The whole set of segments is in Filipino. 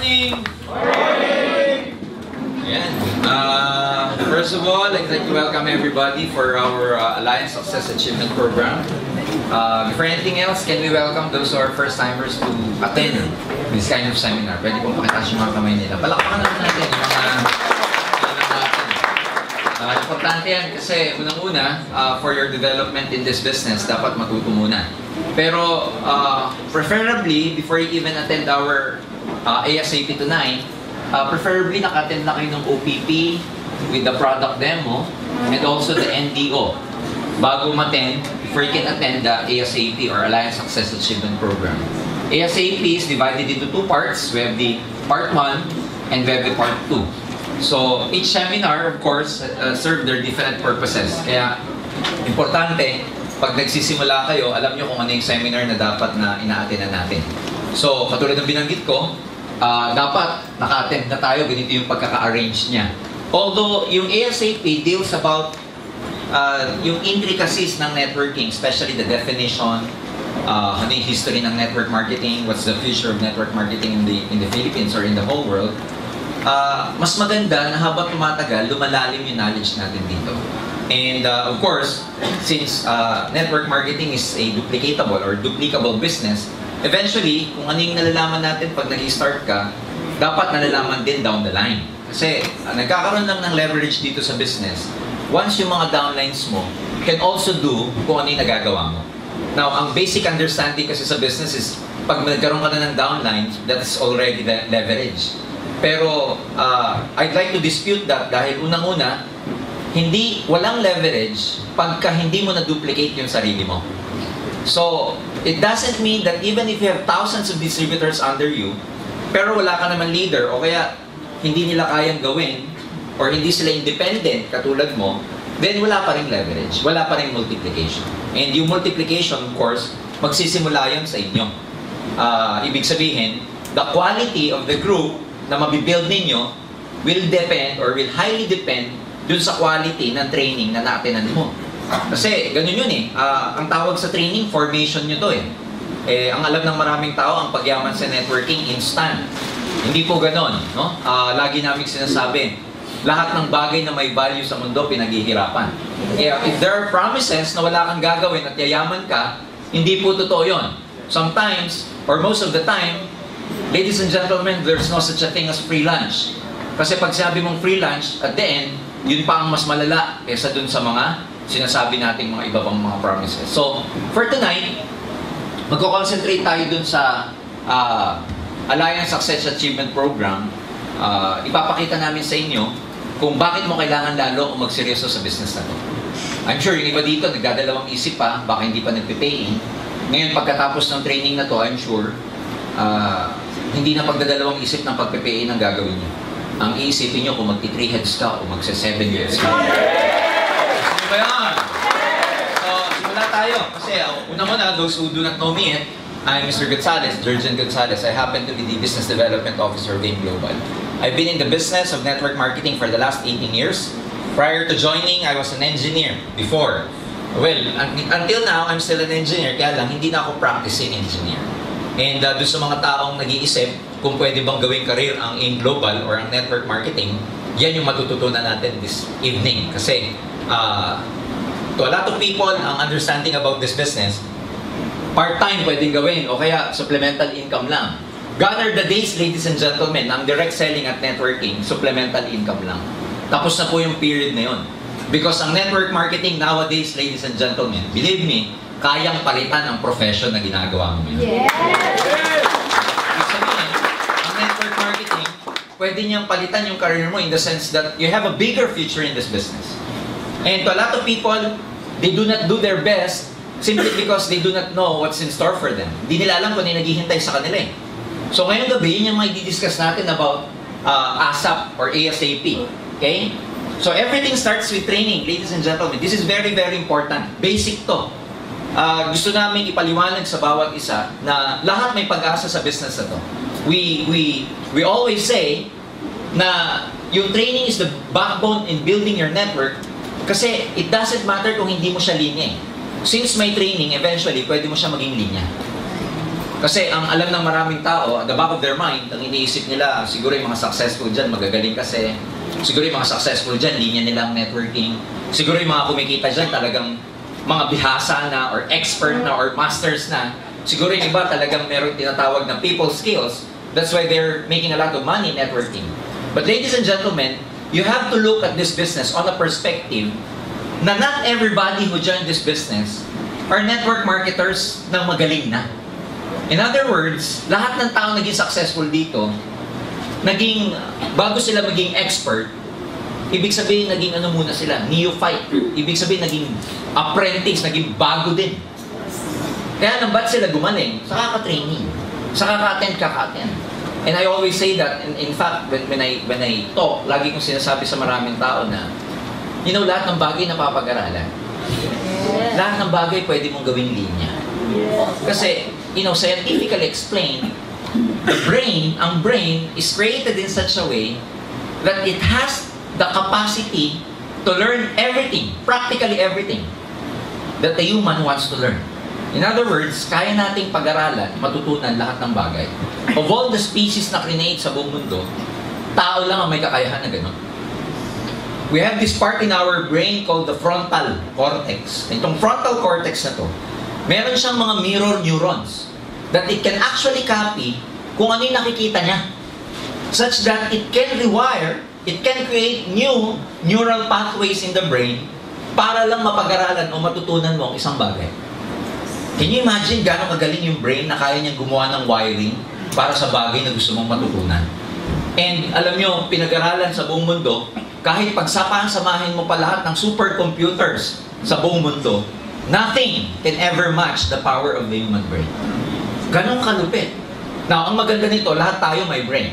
morning! Morning! Ayan. First of all, I'd like to welcome everybody for our Alliance Success Achievement Program. Before anything else, can we welcome those who are first-timers to attend this kind of seminar? Pwede pong pakitaas yung mga kamay nila. Palakpakan naman natin yung mga natin. Importante yan kasi unang-una, for your development in this business, dapat matuto muna. Pero preferably, before you even attend our ASAP tonight, preferably naka-attend na kayo ng OPP with the product demo and also the NDO bago ma-attend, before you can attend the ASAP or Alliance Success Achievement Program. ASAP is divided into two parts. We have the part 1 and we have the part 2. So each seminar, of course, serve their different purposes. Kaya importante, pag nagsisimula kayo, alam nyo kung ano yung seminar na dapat na ina-attend natin. So katulad ng binanggit ko, dapat naka-attend na tayo, ganito yung pagkaka-arrange niya. Although yung ASAP deals about yung intricacies ng networking, especially the definition, ano yung history ng network marketing, what's the future of network marketing in the Philippines or in the whole world, mas maganda na habang tumatagal, lumalalim yung knowledge natin dito. And of course, since network marketing is a duplicable business, eventually, kung ano yung nalalaman natin pag nag-start ka, dapat nalalaman din down the line. Kasi nagkakaroon lang ng leverage dito sa business. Once yung mga downlines mo can also do kung ano yung nagagawa mo. Now, ang basic understanding kasi sa business is pag nagkaroon ka na ng downlines, that is already leverage. Pero I'd like to dispute that dahil unang-una, walang leverage pagka hindi mo na-duplicate yung sarili mo. So, it doesn't mean that even if you have thousands of distributors under you, pero wala ka naman leader o kaya hindi nila kayang gawin or hindi sila independent katulad mo, then wala pa rin leverage, wala pa rin multiplication. And yung multiplication, of course, magsisimula yun sa inyo. Ibig sabihin, the quality of the group na mabibuild ninyo will depend or will highly depend dun sa quality ng training na naatinan mo. Kasi ganun yun eh. Ang tawag sa training, formation nyo to eh. Ang alam ng maraming tao, ang pagyaman sa networking, instant. Hindi po ganon, no? Lagi namin sinasabi, lahat ng bagay na may value sa mundo, pinaghihirapan. If there are promises na wala kang gagawin at yayaman ka, hindi po totoo yun. Sometimes, or most of the time, ladies and gentlemen, there's no such a thing as free lunch. Kasi pag sabi mong free lunch, at the end, yun pa ang mas malala kaysa dun sa mga sinasabi nating mga iba pang mga promises. So, for tonight, magko-concentrate tayo dun sa Alliance Success Achievement Program. Ipapakita namin sa inyo kung bakit mo kailangan lalo kung magseryoso sa business na to. I'm sure yung iba dito nagdadalawang isip pa, baka hindi pa nagpe-paying. Ngayon, pagkatapos ng training na to, I'm sure, hindi na pagdadalawang isip ng pagpe-paying ang gagawin nyo. Ang iisipin nyo kung magti-3 heads ka o magse-7 heads ka. Ano ba yan? So, simula tayo. Kasi una-una, those who do not know me, I'm Mr. Gonzalez, Jurgen Gonzalez. I happen to be the Business Development Officer of Vein Global. I've been in the business of network marketing for the last 18 years. Prior to joining, I was an engineer before. Well, until now, I'm still an engineer. Kaya lang, hindi na ako practicing engineer. And doon sa mga taong nag-iisip kung pwede bang gawing career ang AIM Global or ang network marketing, yan yung matututunan natin this evening. Kasi to a lot of people, ang understanding about this business, part-time pwedeng gawin o kaya supplemental income lang. Gone are the days, ladies and gentlemen, ang direct selling at networking, supplemental income lang. Tapos na po yung period na yun. Because ang network marketing nowadays, ladies and gentlemen, believe me, kayang palitan ang profession na ginagawa mo yun. Yes! Sabihin, ang network marketing, pwede niyang palitan yung career mo in the sense that you have a bigger future in this business. And to a lot of people, they do not do their best simply because they do not know what's in store for them. Hindi nila alam kung ano yung naghihintay sa kanila eh. So ngayong gabi, yun yung mga i-discuss natin about ASAP or ASAP. Okay? So everything starts with training, ladies and gentlemen. This is very, very important. Basic to. Gusto namin ipaliwanag sa bawat isa na lahat may pag-asa sa business na to. We always say na yung training is the backbone in building your network kasi it doesn't matter kung hindi mo siya linya eh. Since may training, eventually, pwede mo siya maging linya. Kasi ang alam ng maraming tao, at the back of their mind, ang iniisip nila, siguro yung mga successful dyan, magagaling kasi. Siguro yung mga successful dyan, linya nilang networking. Siguro yung mga kumikita dyan, talagang mga bihasa na, or expert na, or masters na. Siguro yung iba talagang meron tinatawag na people skills. That's why they're making a lot of money networking. But ladies and gentlemen, you have to look at this business on a perspective na not everybody who joined this business are network marketers na magaling na. In other words, lahat ng tao naging successful dito, bago sila maging expert, ibig sabihin naging ano muna sila, neophyte. Ibig sabihin naging apprentice, naging bago din. Kaya nang ba't sila gumaling? Sa kaka-training. Sa kaka-attend. And I always say that, in fact, when I talk, lagi kong sinasabi sa maraming tao na, lahat ng bagay napapag-aralan. Lahat ng bagay pwede mong gawing linya. Kasi, scientifically explained, ang brain is created in such a way that it has the capacity to learn everything, practically everything, that the human wants to learn. In other words, kaya nating pag-aralan, matutunan lahat ng bagay. Of all the species na create sa buong mundo, tao lang ang may kakayahan na gano'n. We have this part in our brain called the frontal cortex. Itong frontal cortex na to, meron siyang mga mirror neurons that it can actually copy kung ano yung nakikita niya. Such that it can rewire, it can create new neural pathways in the brain para lang mapag-aralan o matutunan mo ang isang bagay. Can you imagine gano'ng kagaling yung brain na kaya niyang gumawa ng wiring para sa bagay na gusto mong matutunan? And alam nyo, pinag-aralan sa buong mundo, kahit samahin mo pa lahat ng supercomputers sa buong mundo, nothing can ever match the power of the human brain. Ganong kalupit. Now, ang maganda nito, lahat tayo may brain.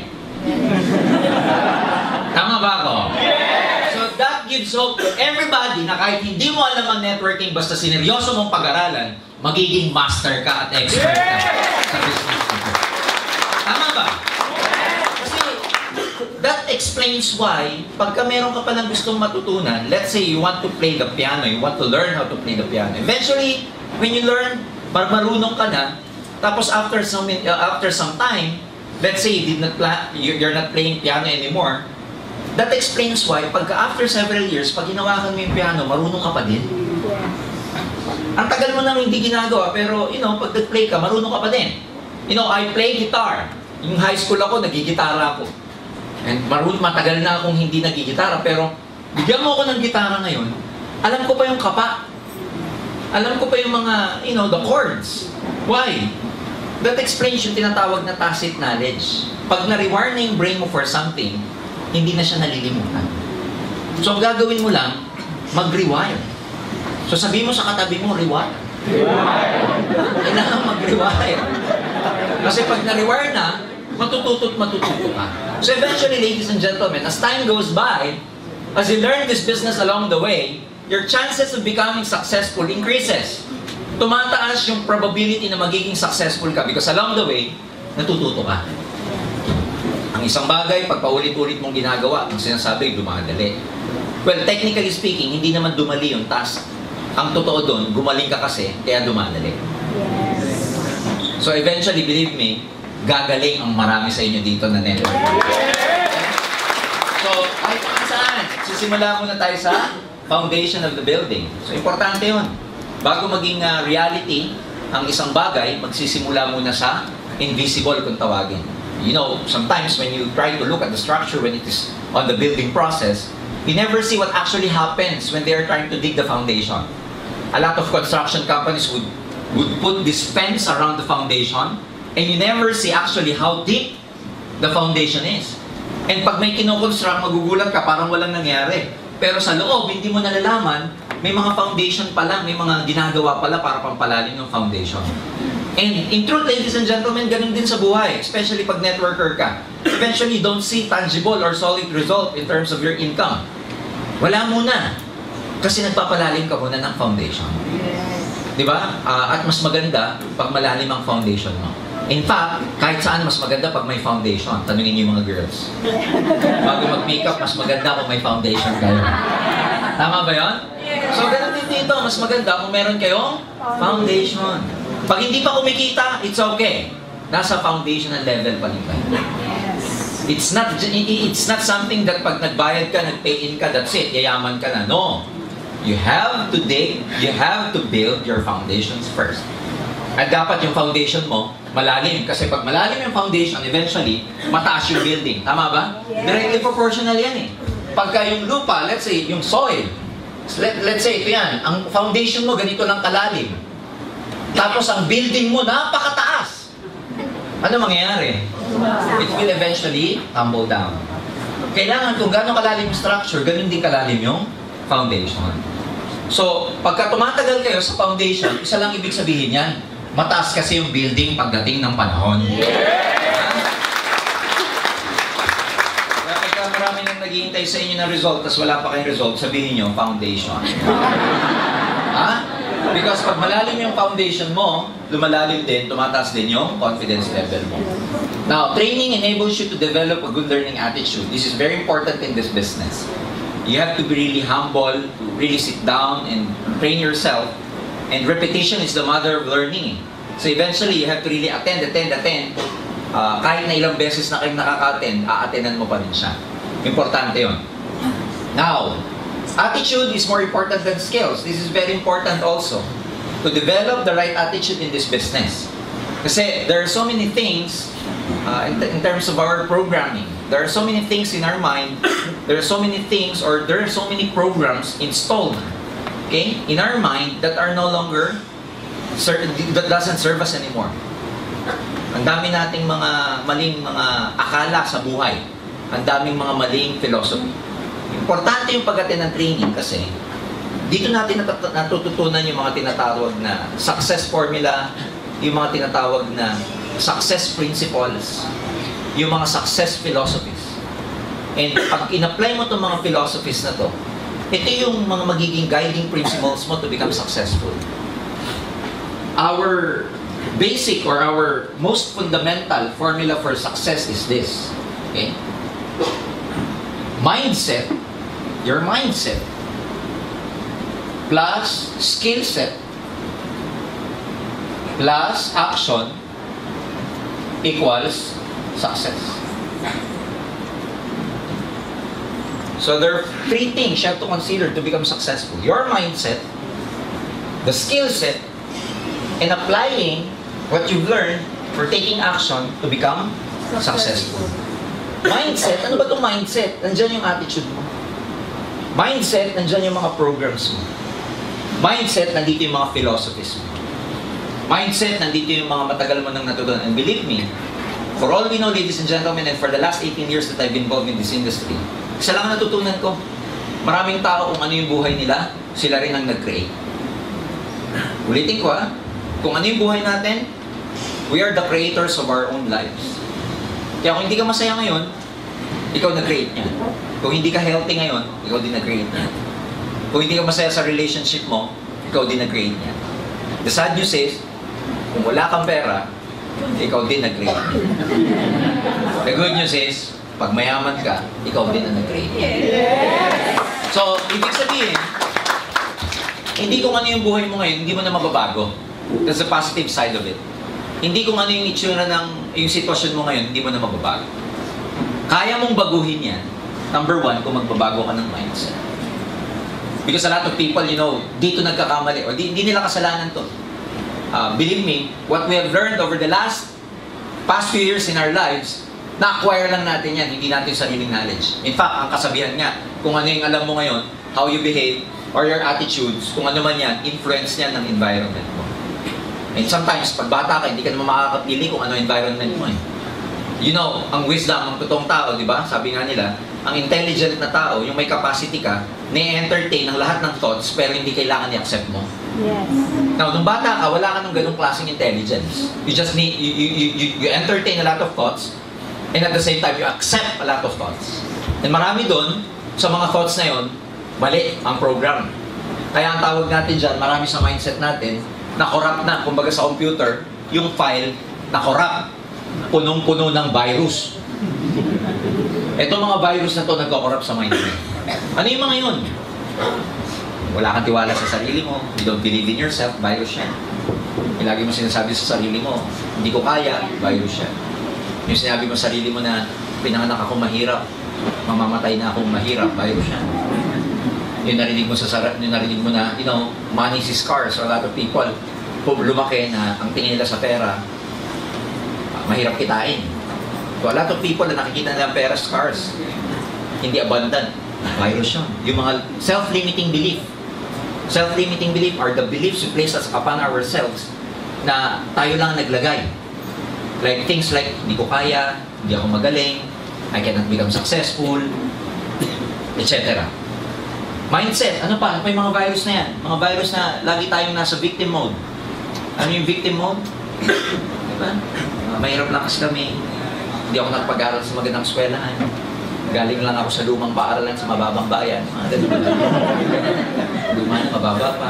Tama ba ako? So that gives hope to everybody na kahit hindi mo alam ang networking, basta sineryoso mong pag-aralan, magiging master ka at expert ka sa business nito. Tama ba? Kasi that explains why, pagka meron ka palang gustong matutunan, let's say you want to play the piano, you want to learn how to play the piano. Eventually, when you learn, marunong ka na, tapos after some time, let's say you're not playing piano anymore, that explains why, pagka after several years, pag hinawakan mo yung piano, marunong ka pa din. Ang tagal mo nang hindi ginagawa, pero, pag nag-play ka, marunong ka pa din. I play guitar. Yung high school ako, nagigitara ako. And matagal na akong hindi nagigitara, pero bigyan mo ako ng gitara ngayon, alam ko pa yung kapa. Alam ko pa yung mga, the chords. Why? That explains yung tinatawag na tacit knowledge. Pag na-rewire na yung brain mo for something, hindi na siya nalilimutan. So, ang gagawin mo lang, mag-rewire. So, sabihin mo sa katabi mo, rewire. Kailangan mag-rewire. Kasi pag na-rewire na, matututo ka. So, eventually, ladies and gentlemen, as time goes by, as you learn this business along the way, your chances of becoming successful increases. Tumataas yung probability na magiging successful ka because along the way, natututo ka. Ang isang bagay, pag paulit-ulit mong ginagawa, ang sinasabi, dumadali. Well, technically speaking, hindi naman dumali yung task. Ang totoo doon, gumaling ka kasi, kaya dumadali. So eventually, believe me, gagaling ang marami sa inyo dito na network. So, kahit saan, sisimula muna tayo sa foundation of the building. So, importante yun. Bago maging reality, ang isang bagay, magsisimula muna sa invisible kung tawagin. Sometimes when you try to look at the structure when it is on the building process, you never see what actually happens when they are trying to dig the foundation. A lot of construction companies would put this fence around the foundation, and you never see actually how deep the foundation is. And pag may kinoconstruct, magugulat ka, parang walang nangyari. Pero sa loob, hindi mo nalalaman, may mga foundation pala, may mga ginagawa pala para pampalalim ng foundation. And in truth, ladies and gentlemen, ganun din sa buhay, especially pag networker ka. Eventually, you don't see tangible or solid result in terms of your income. Wala muna. Kasi nagpapalalim ka muna ng foundation. Di ba? At mas maganda pag malalim ang foundation mo. In fact, kahit saan mas maganda pag may foundation. Tanungin niyo yung mga girls. Bago mag-makeup, mas maganda kung may foundation kayo. Tama ba yun? So, ganun din dito. Mas maganda kung meron kayong foundation. Pag hindi pa kumikita, it's okay. nasa foundational level pa rin kayo. It's not something that pag nagbayad ka, nag-pay in ka, that's it, yayaman ka na. No. You have to build your foundations first. At dapat yung foundation mo, malalim. Kasi pag malalim yung foundation, eventually, mataas yung building. Tama ba? Directly proportional yan eh. Pagka yung lupa, let's say, yung soil, let's say, ito yan, ang foundation mo, ganito lang kalalim. Tapos ang building mo, napakataas. Ano mangyayari? It will eventually tumble down. Kailangan kung gano'ng kalalim yung structure, ganun din kalalim yung foundation. So, pagka tumatagal kayo sa foundation, isa lang ibig sabihin yan, mataas kasi yung building pagdating ng panahon. Kaya pagka marami nang naghihintay sa inyo na result, tas wala pa kayong result, sabihin nyo, foundation. Ha? Because pag malalim yung foundation mo, lumalalim din, tumataas din yung confidence level mo. Now, training enables you to develop a good learning attitude. This is very important in this business. You have to be really humble, to really sit down and train yourself. And repetition is the mother of learning. So eventually, you have to really attend. Kahit na ilang beses na kayong nakaka-attend, a-attendan mo pa rin siya. Importante yun. Now, attitude is more important than skills. This is very important also. To develop the right attitude in this business. Kasi there are so many things in terms of our programming. There are so many things in our mind. There are so many things or there are so many programs installed, okay, in our mind that are no longer that doesn't serve us anymore. Ang dami nating mga maling mga akala sa buhay. Ang daming mga maling philosophy. Importante yung pag-attend ng training kasi dito natin natututunan yung mga tinatawag na success formula, yung mga tinatawag na success principles, yung mga success philosophies. And pag in-apply mo itong mga philosophies na to, ito yung mga magiging guiding principles mo to become successful. Our basic or our most fundamental formula for success is this. Okay? Mindset, your mindset, plus skill set, plus action, equals success. So there are three things you have to consider to become successful. Your mindset, the skill set, and applying what you've learned for taking action to become successful. Mindset, ano ba itong mindset? Nandyan yung attitude mo. Mindset, nandyan yung mga programs mo. Mindset, nandito yung mga philosophies mo. Mindset, nandito yung mga matagal mo nang natutunan. And believe me, for all we know, ladies and gentlemen, and for the last 18 years that I've been involved in this industry, isa lang ang natutunan ko. Maraming tao kung ano yung buhay nila, sila rin ang nag-create. Ulitin ko kung ano yung buhay natin, we are the creators of our own lives. Kaya kung hindi ka masaya ngayon, ikaw nag-create niya. Kung hindi ka healthy ngayon, ikaw din nag-create niya. Kung hindi ka masaya sa relationship mo, ikaw din nag-create niya. The sad news is, kung wala kang pera, ikaw din nag-create niya. The good news is, pag mayaman ka, ikaw din ang nag-create niya. So, ibig sabihin, hindi kung ano yung buhay mo ngayon, hindi mo na mababago. That's the positive side of it. Hindi kung ano yung itsura ng yung sitwasyon mo ngayon, hindi mo na mababago. Kaya mong baguhin yan. Number one, kung magbabago ka ng mindset. Because a lot of people, dito nagkakamali, o hindi nila kasalanan to. Believe me, what we have learned over the past few years in our lives, na-acquire lang natin yan, hindi natin sariling knowledge. In fact, ang kasabihan nga, kung ano yung alam mo ngayon, how you behave, or your attitudes, kung ano man yan, influence yan ng environment mo. And sometimes, pag bata ka, hindi ka naman makakapili kung ano environment mo eh. Ang wisdom ng totoong tao, di ba? Sabi nga nila, ang intelligent na tao, yung may capacity ka, na-entertain ang lahat ng thoughts, pero hindi kailangan i-accept mo. Yes. Now, nung bata ka, wala ka ng ganung klaseng intelligence. You just need, you entertain a lot of thoughts, and at the same time, you accept a lot of thoughts. And marami doon, sa mga thoughts na yon, mali ang program. Kaya ang tawag natin dyan, marami sa mindset natin, na corrupt na. Kumbaga sa computer, yung file, na corrupt. Punong-puno ng virus. Itong mga virus na to nagko-corrupt sa mindset. Ano yung mga yun? Wala kang tiwala sa sarili mo, you don't believe in yourself, virus yan. Yung lagi mo sinasabi sa sarili mo, hindi ko kaya, virus yan. Yung sinabi mo sa sarili mo na pinanganak akong mahirap, mamamatay na akong mahirap, virus yan. Yung narinig mo na, money is scarce. A lot of people, lumaki na ang tingin nila sa pera, mahirap kitain. So a lot of people na nakikita nila ang pera scarce, hindi abundant, virus yun. Yung mga self-limiting belief. Self-limiting belief are the beliefs we place upon ourselves na tayo lang naglagay. Like things like, hindi ko kaya, hindi ako magaling, I cannot become successful, etc. Mindset, ano pa? Ano pa yung mga virus na yan? Mga virus na lagi tayong nasa victim mode. Ano yung victim mode? Diba? Mahirap lang kasi kami. Hindi ako nagpag-aral sa magandang eskwelahan. Galing lang ako sa lumang paaralan sa mababang bayan. Mga ganun ba? Luma na, mababa pa.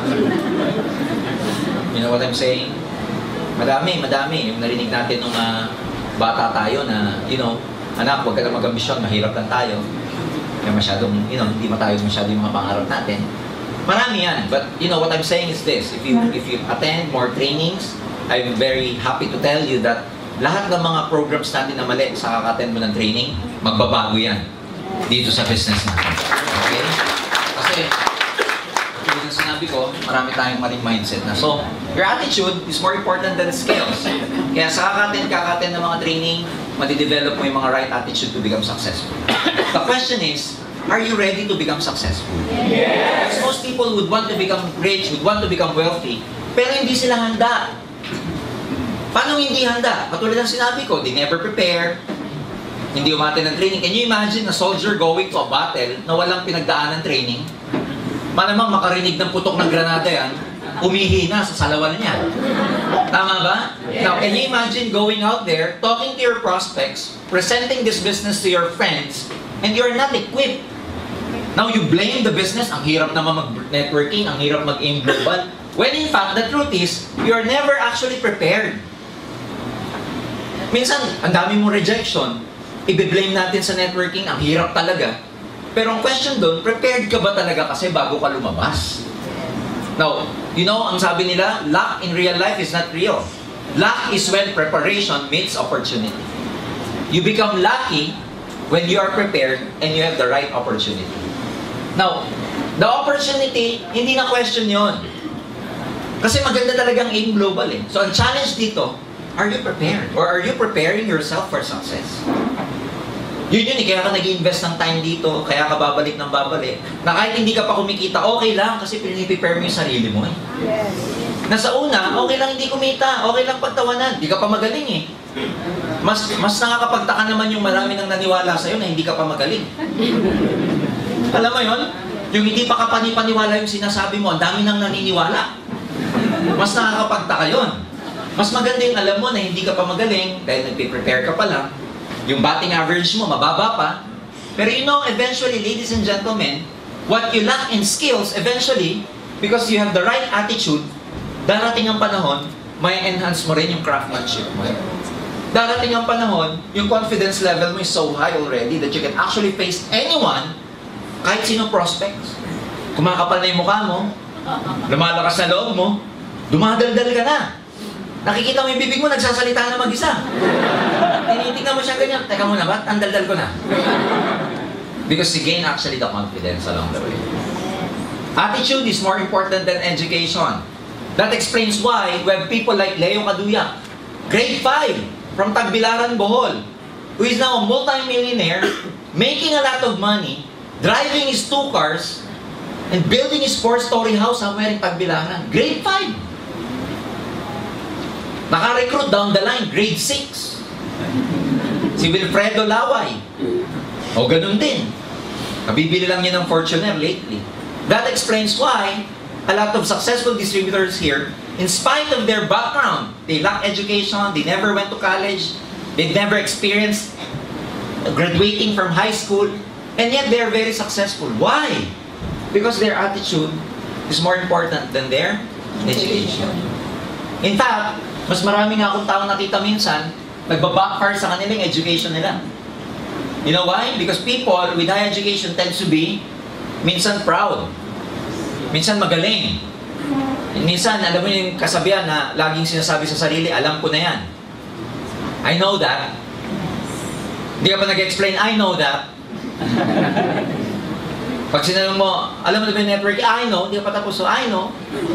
You know what I'm saying? Madami. Yung narinig natin nung bata tayo na, anak, huwag ka na mag-ambisyon, mahirap lang tayo. Kaya masyadong, hindi matayog masyado yung mga pangarap natin. Marami yan. But, what I'm saying is this. If you attend more trainings, I'm very happy to tell you that lahat ng mga programs natin na mali sa kaka-attend mo ng training, magbabago yan dito sa business natin. Okay? Kasi, yung sinabi ko, marami tayong maling mindset na. So, your attitude is more important than skills. Kaya sa kaka-attend ng mga training, madidevelop mo yung mga right attitude to become successful. The question is, are you ready to become successful? Yes! Because most people would want to become rich, would want to become wealthy, pero hindi sila handa. Paano hindi handa? Katulad ng sinabi ko, they never prepare, hindi umate ng training. Can you imagine a soldier going to a battle na walang pinagdaan ng training? Malamang makarinig ng putok ng granada yan, umihi na sa salawan niya. Tama ba? Now, can you imagine going out there, talking to your prospects, presenting this business to your friends, and you're not equipped? Now, you blame the business, ang hirap naman mag-networking, ang hirap mag-aim global. When in fact, the truth is, you're never actually prepared. Minsan, ang dami mong rejection, i-blame natin sa networking, ang hirap talaga. Pero ang question doon, prepared ka ba talaga kasi bago ka lumabas? Now, ang sabi nila, luck in real life is not real. Luck is when preparation meets opportunity. You become lucky when you are prepared and you have the right opportunity. Now, the opportunity, hindi na question yon. Kasi maganda talagang aim global eh. So, ang challenge dito, are you prepared? Or are you preparing yourself for success? Yun eh, kaya ka nag-invest ng time dito, kaya ka babalik ng babalik. Na kahit hindi ka pa kumikita, okay lang kasi prepare mo yung sarili mo eh. Yes. Nasa una, okay lang hindi kumita, okay lang pagtawanan, hindi ka pa magaling eh. Mas nakakapagtaka naman yung marami nang naniwala sa'yo na hindi ka pa magaling. Alam mo yun? Yung hindi pa kapani-paniwala yung sinasabi mo, ang dami nang naniniwala. Mas nakakapagtaka yun. Mas maganda yung alam mo na hindi ka pa magaling dahil nagpe-prepare ka pa lang. Yung batting average mo, mababa pa. Pero eventually, ladies and gentlemen, what you lack in skills, eventually, because you have the right attitude, darating ang panahon, may enhance mo rin yung craftsmanship mo. Darating ang panahon, yung confidence level mo is so high already that you can actually face anyone, kahit sino prospects. Kumakapal na yung mukha mo, lumalakas na loob mo, dumadaldal ka na. Nakikita mo yung bibig mo, nagsasalita na mag-isa. Tinitignan mo siya ganyan. Teka muna, ba't ang daldal ko na? Because you gain actually the confidence along the way. Attitude is more important than education. That explains why we have people like Leo Caduyak, grade 5, from Tagbilaran, Bohol, who is now a multi-millionaire, making a lot of money, driving his 2 cars, and building his 4-story house somewhere in Tagbilaran. Grade 5. Naka-recruit down the line, grade 6. Si Wilfredo Laway. O ganun din. Kabibili lang niya ng Fortuner lately. That explains why a lot of successful distributors here, in spite of their background, they lack education, they never went to college, they never experienced graduating from high school, and yet they are very successful. Why? Because their attitude is more important than their education. In fact, mas marami nga akong tao nakita minsan, nagbabackfire sa kanila yung education nila. You know why? Because people with high education tends to be minsan proud, minsan magaling, Minsan, alam mo yung kasabihan na laging sinasabi sa sarili, alam ko na yan. I know that. Hindi ka pa nag-explain, I know that. Pag sinabi mo, alam mo na ba yung network? I know. Hindi ka pa tapos, so I know.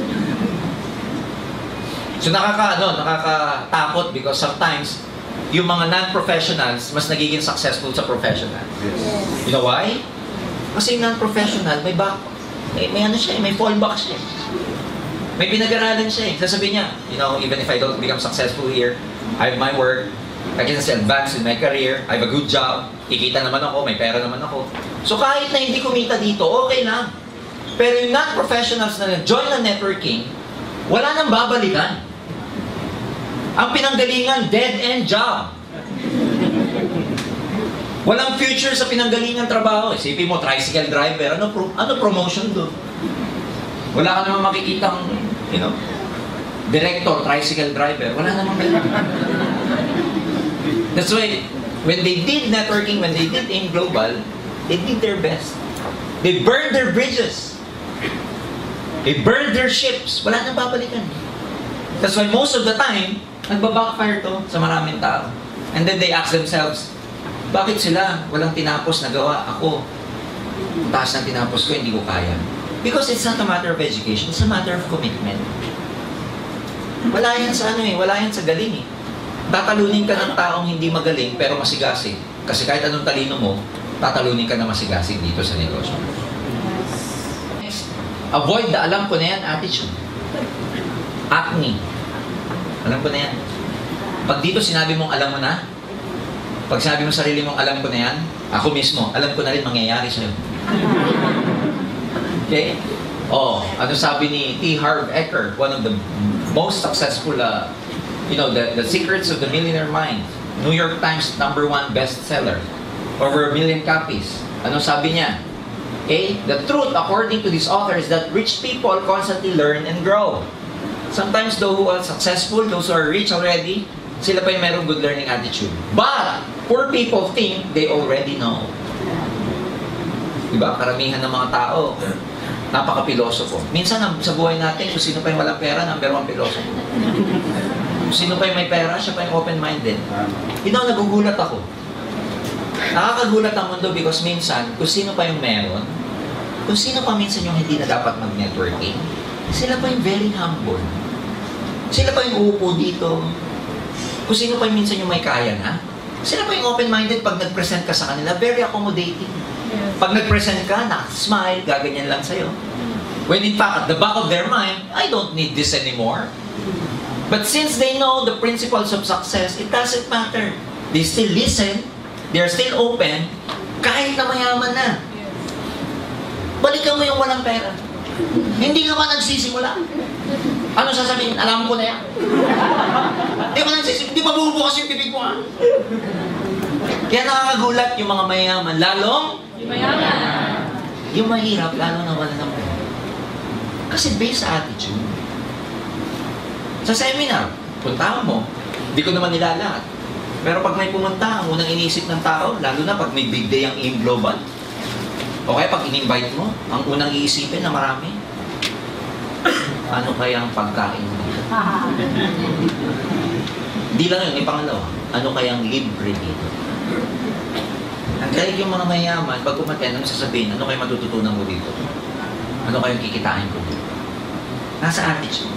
So nakakatakot because sometimes, yung mga non-professionals, mas nagiging successful sa professional. Yes. You know why? Kasi yung non-professional, may ano siya, may fallback siya. May pinag-aralan siya. Sasabihin niya, you know, even if I don't become successful here, I have my work, I can still advance in my career, I have a good job, kikita naman ako, may pera naman ako. So kahit na hindi kumita dito, okay lang. Pero yung non-professionals na nag-join ng networking, wala nang babalikan. Ang pinanggalingan, dead-end job. Walang future sa pinanggalingan trabaho. Isipin mo, tricycle driver, ano promotion doon? Wala ka naman makikitang, you know, director, tricycle driver. Wala naman ganun. That's why, when they did networking, when they did AIM Global, they did their best. They burned their bridges. They burned their ships. Wala nang babalikan. That's why most of the time, nagbabackfire to sa maraming tao. And then they ask themselves, bakit sila walang tinapos na gawa? Ako, taas ng tinapos ko, hindi ko kaya. Because it's not a matter of education, it's a matter of commitment. Wala yan sa wala yan sa galing Tatalunin ka ng taong hindi magaling pero masigasig. Kasi kahit anong talino mo, tatalunin ka na masigasig dito sa negosyo. Next, avoid the alam ko na yan attitude. Acne. Alam ko na yan. Pag dito sinabi mong alam mo na, pag sinabi mo sarili mong alam ko na yan, ako mismo, alam ko na rin mangyayari sa'yo. Okay? Oh, ano sabi ni T. Harv Eker, one of the most successful, the Secrets of the Millionaire Mind, New York Times #1 bestseller, over 1 million copies. Ano sabi niya? Okay? The truth, according to this author, is that rich people constantly learn and grow. Sometimes those who are successful, those who are rich already, sila pa yung merong good learning attitude. But, poor people think they already know. Diba? Karamihan ng mga tao, napaka-pilosofo. Minsan sa buhay natin, kung sino pa yung walang pera, number 1 pilosofo. Kung sino pa yung may pera, siya pa yung open-minded. You know, nagugulat ako. Nakakagulat ang mundo because minsan, kung sino pa yung meron, kung sino pa minsan yung hindi na dapat mag-networking, sila pa yung very humble. Sila pa yung uupo dito. Kung sino pa yung minsan yung may kaya na, sila pa yung open-minded pag nag-present ka sa kanila, very accommodating. Pag nag-present ka, smile, gaganyan lang sa'yo. When in fact, at the back of their mind, I don't need this anymore. But since they know the principles of success, it doesn't matter. They still listen, they're still open, kahit na mayaman na. Balikan mo yung walang pera. Hindi ka pa nagsisimula. Ano sasabihin? Alam ko na yan. Di pa nagsisimula. Di pa bubukas yung bibig mo. Kaya nakakagulat yung mga mayaman. Lalong? Yung mayaman. Yung mahirap, lalo na wala ng pera. Kasi based sa attitude. Sa seminar, puntahan mo. Hindi ko naman nila lahat. Pero pag may pumunta, ang unang inisip ng tao, lalo na pag may big day ang AIM Global, o kaya pag in-invite mo, ang unang iisipin na marami, ano kaya ang pagkain mo? Di lang yun, may pangalawa. Ano kayang libre dito? Ang galing yung mga mayaman, pag umaten, ano sasabihin? Ano kayang matututunan mo dito? Ano kayang kikitain ko dito? Nasa attitude.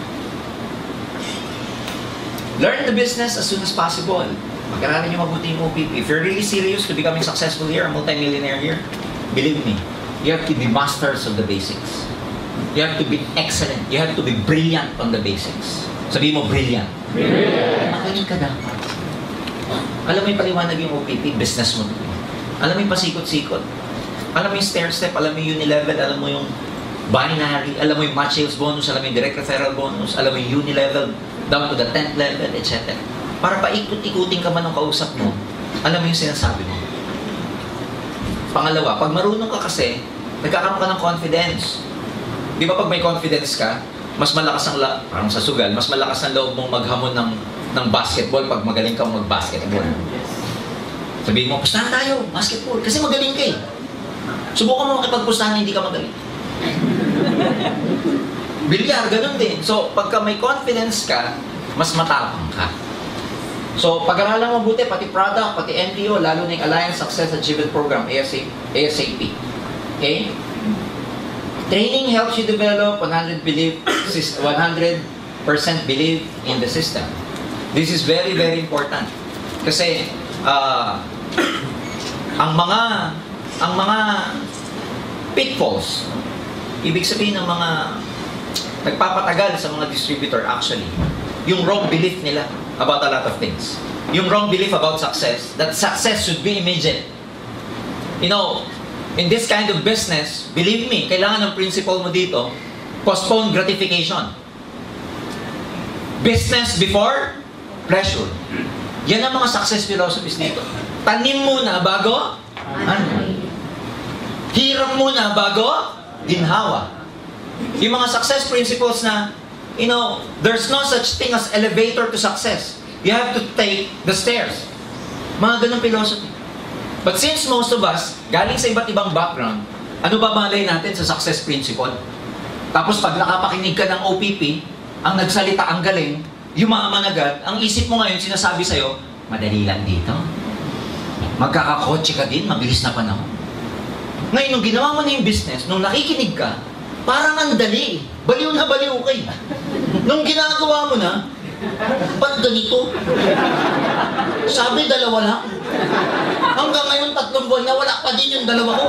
Learn the business as soon as possible. Mag-aralin nyo mabuti yung OPP. If you're really serious to becoming successful here, a multi-millionaire here, believe me, you have to be masters of the basics. You have to be excellent. You have to be brilliant on the basics. Sabihin mo, brilliant. Brilliant. Magaling ka dapat. Alam mo yung paliwanag yung OPP, business mo. Alam mo yung pasikot-sikot. Alam mo yung stair-step, alam mo yung uni-level, alam mo yung binary, alam mo yung match sales bonus, alam mo yung direct referral bonus, alam mo yung uni-level, down to the 10th level, etc. Para paikot-ikutin ka man ng kausap mo, alam mo yung sinasabi mo. Pangalawa, pag marunong ka kasi, nagkakaroon ka ng confidence. Di ba pag may confidence ka, mas malakas ang parang sa sugal, mas malakas ang loob mong maghamon ng basketball pag magaling kang mag-basketball. Sabihin mo, pustahan tayo, basketball, kasi magaling ka eh. Subukan mo makipagpustahan na hindi ka magaling. Bilyar, ganun din. So, pagka may confidence ka, mas matapang ka. So, pag-aralan mo mabuti, pati product, pati NPO, lalo na yung Alliance Success Achievement Program, ASAP. Okay? Training helps you develop 100% belief in the system. This is very, very important. Kasi, ang mga pitfalls, ibig sabihin ng mga nagpapatagal sa mga distributor actually, yung wrong belief nila about a lot of things. Yung wrong belief about success, that success should be immediate. You know, in this kind of business, believe me, kailangan ng principle mo dito, postpone gratification. Business before pleasure. Yan ang mga success philosophies dito. Tanim muna bago ano? Hirap muna bago ginhawa. Yung mga success principles na, you know, there's no such thing as elevator to success. You have to take the stairs. Mga ganun philosophy. But since most of us, galing sa iba't ibang background, ano ba malay natin sa success principle? Tapos pag nakapakinig ka ng OPP, ang nagsalita, ang galing, yumaman agad, ang isip mo ngayon, sinasabi sa'yo, madali lang dito. Magkakakotse ka din, mabilis na panahon. Ngayon, nung ginawa mo na yung business, nung nakikinig ka, parang ang dali. Baliw na baliw kayo. Nung ginagawa mo na, ba't ganito? Sabi, dalawa lang. Hanggang ngayon, 3 buwan na, wala pa din yung dalawa ko.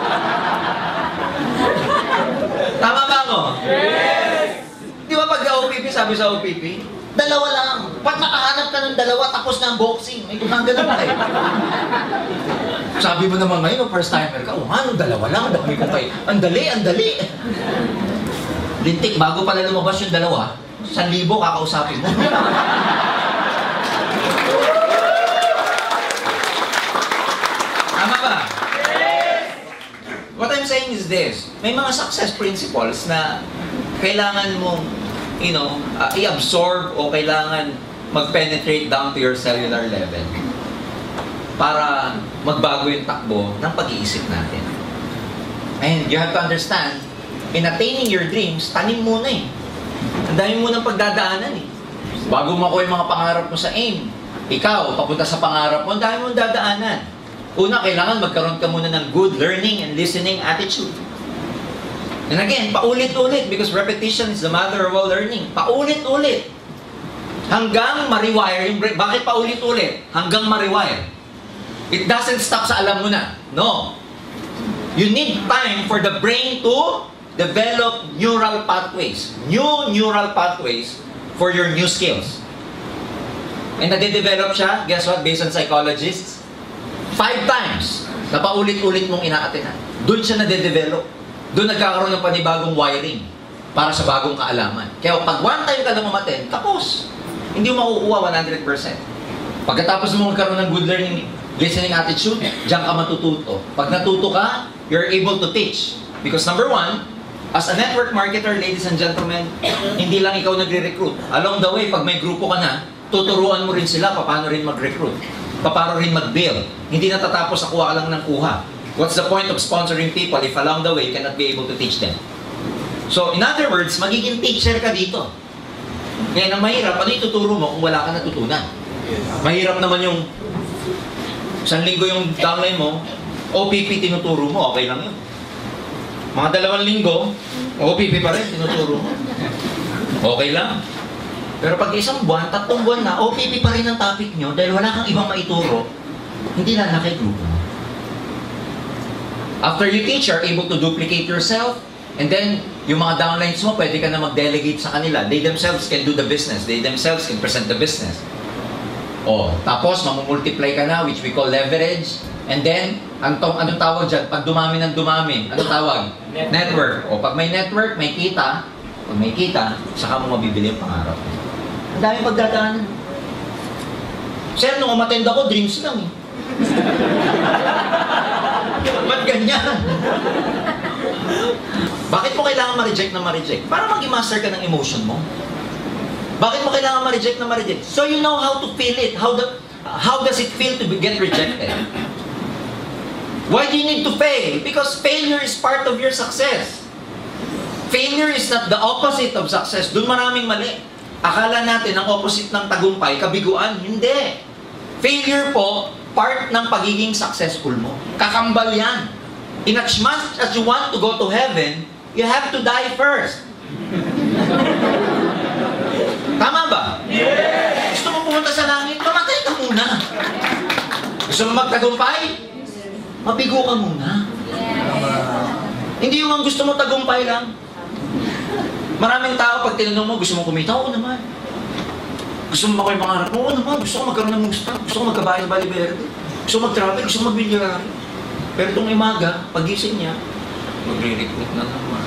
Tama ba ako? Yes! Di ba pag OPP, sabi sa OPP, dalawa lang. Pag nakahanap ka ng dalawa, tapos na ang boxing. May gumanga naman kayo. Sabi mo naman ngayon, first timer ka, ano, dalawa lang, dami ko kayo. Ang dali, ang dali. Lintik, bago pala lumabas yung dalawa, 1,000 kakausapin mo. Tama ba? What I'm saying is this, may mga success principles na kailangan mong, you know, i-absorb o kailangan mag-penetrate down to your cellular level para magbago yung takbo ng pag-iisip natin. And you have to understand, in attaining your dreams, tanim muna eh. Ang dami mo ng pagdadaanan eh. Bago makuha yung mga pangarap mo sa AIM, ikaw, papunta sa pangarap mo, ang dami mong dadaanan. Una, kailangan magkaroon ka muna ng good learning and listening attitude. And again, paulit-ulit because repetition is the mother of all learning. Paulit-ulit. Hanggang ma-rewire yung brain. Bakit paulit-ulit? Hanggang ma-rewire. It doesn't stop sa alam mo na. No. You need time for the brain to develop neural pathways. New neural pathways for your new skills. And nade-develop siya, guess what, based on psychologists? 5 times na paulit-ulit mong ina-attenan. Doon siya nade-develop. Doon nagkakaroon ng panibagong wiring para sa bagong kaalaman. Kaya pag one time ka lang umaten, tapos. Hindi mo makukuha 100%. Pagkatapos mo magkaroon ng good learning, listening attitude, diyan ka matututo. Pag natuto ka, you're able to teach. Because number 1, as a network marketer, ladies and gentlemen, hindi lang ikaw nagre-recruit. Along the way, pag may grupo ka na, tuturuan mo rin sila paano rin mag-recruit. Paano rin mag-build. Hindi natatapos sa kuha lang ng kuha. What's the point of sponsoring people if along the way you cannot be able to teach them? So, in other words, magiging teacher ka dito. Kaya nang mahirap, ano ituturo mo kung wala ka natutunan? Mahirap naman yung 1 linggo yung downline mo, OPP tinuturo mo, okay lang yun. Mga 2 linggo, OPP pa rin, tinuturo mo. Okay lang. Pero pag 1 buwan, 3 buwan na, OPP pa rin ang topic nyo dahil wala kang ibang maituro, hindi lalaki grupo mo. After you teach, you're able to duplicate yourself, and then, yung mga downlines mo, pwede ka na mag-delegate sa kanila. They themselves can do the business. They themselves can present the business. O, tapos, mamumultiply ka na, which we call leverage. And then, anong tawag dyan? Pag dumami ng dumami, anong tawag? Network. O, pag may network, may kita. Pag may kita, saka mo mabibili yung pangarap. Ang daming pagdadaanan. Sir, nung umattend ako, dreams lang eh. Ba't ganyan? Bakit mo kailangan ma-reject na ma-reject? Para maging master ka ng emotion mo. Bakit mo kailangan ma-reject na ma-reject? So you know how to feel it. How does it feel to get rejected? Why do you need to fail? Because failure is part of your success. Failure is not the opposite of success. Doon maraming mali. Akala natin ang opposite ng tagumpay, kabiguan. Hindi. Failure po, part ng pagiging successful mo. Kakambal yan. In as much as you want to go to heaven, you have to die first. Tama ba? Yes! Gusto mo pumunta sa langit? Mamatay ka muna. Gusto mo magtagumpay? Mabigo ka muna. Hindi yung gusto mo tagumpay lang. Maraming tao pag tinanong mo, gusto mo kumita? Oo naman. Gusto mo makoy pangarap? Oo naman. Gusto ko magkaroon ng Mustang. Gusto ko magkabahay sa Bali Verde. Gusto ko mag-travel. Gusto ko mag-bilyar. Pero itong imaga, pagising niya, magre-recruit na naman.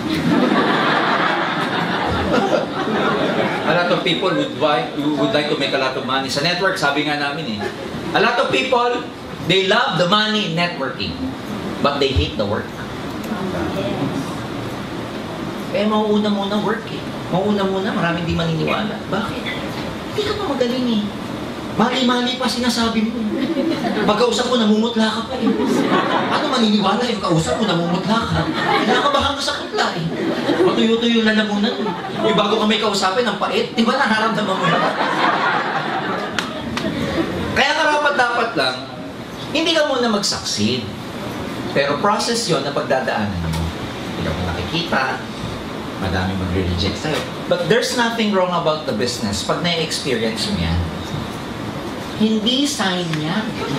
A lot of people would like to make a lot of money. Sa network, sabi nga namin a lot of people, they love the money in networking, but they hate the work. Eh, mauuna muna work Mauuna muna, maraming di maniniwala. Bakit? Hindi ka pa magaling Mali-mali pa sinasabi mo. Pagkausap ko, namumutla ka pa Ano maniniwala yung kausap mo, namumutla ka? Kinakabahan ka sa kutla Matuyo-tuyo na lamunan Yung bago ka may kausapin, ang pait. Di ba nararamdaman mo yan? Kaya karapat-dapat lang, hindi ka muna mag-succeed. Pero process yon na pagdadaanan mo. Hindi ka mo nakikita, madami magre-reject sa'yo. But there's nothing wrong about the business pag na-experience mo yan. Hindi sign yan.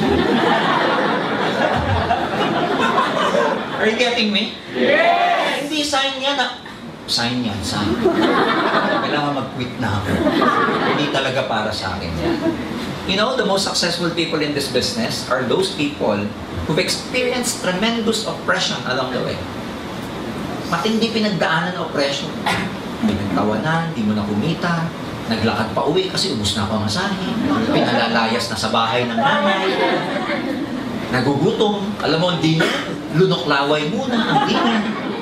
Are you getting me? Yes! Hindi sign yan sign yan, sign. Kailangan mag-quit na ako. Hindi talaga para sa akin yan. You know, the most successful people in this business are those people who've experienced tremendous oppression along the way. Matindi pinagdaanan ng oppression. Pinagtawanan, di mo na kumita, naglakad pa uwi kasi ubus na ako ang masahe, pinalalayas na sa bahay ng nanay, nagugutom, alam mo, hindi na, lunok-laway muna ang dinner.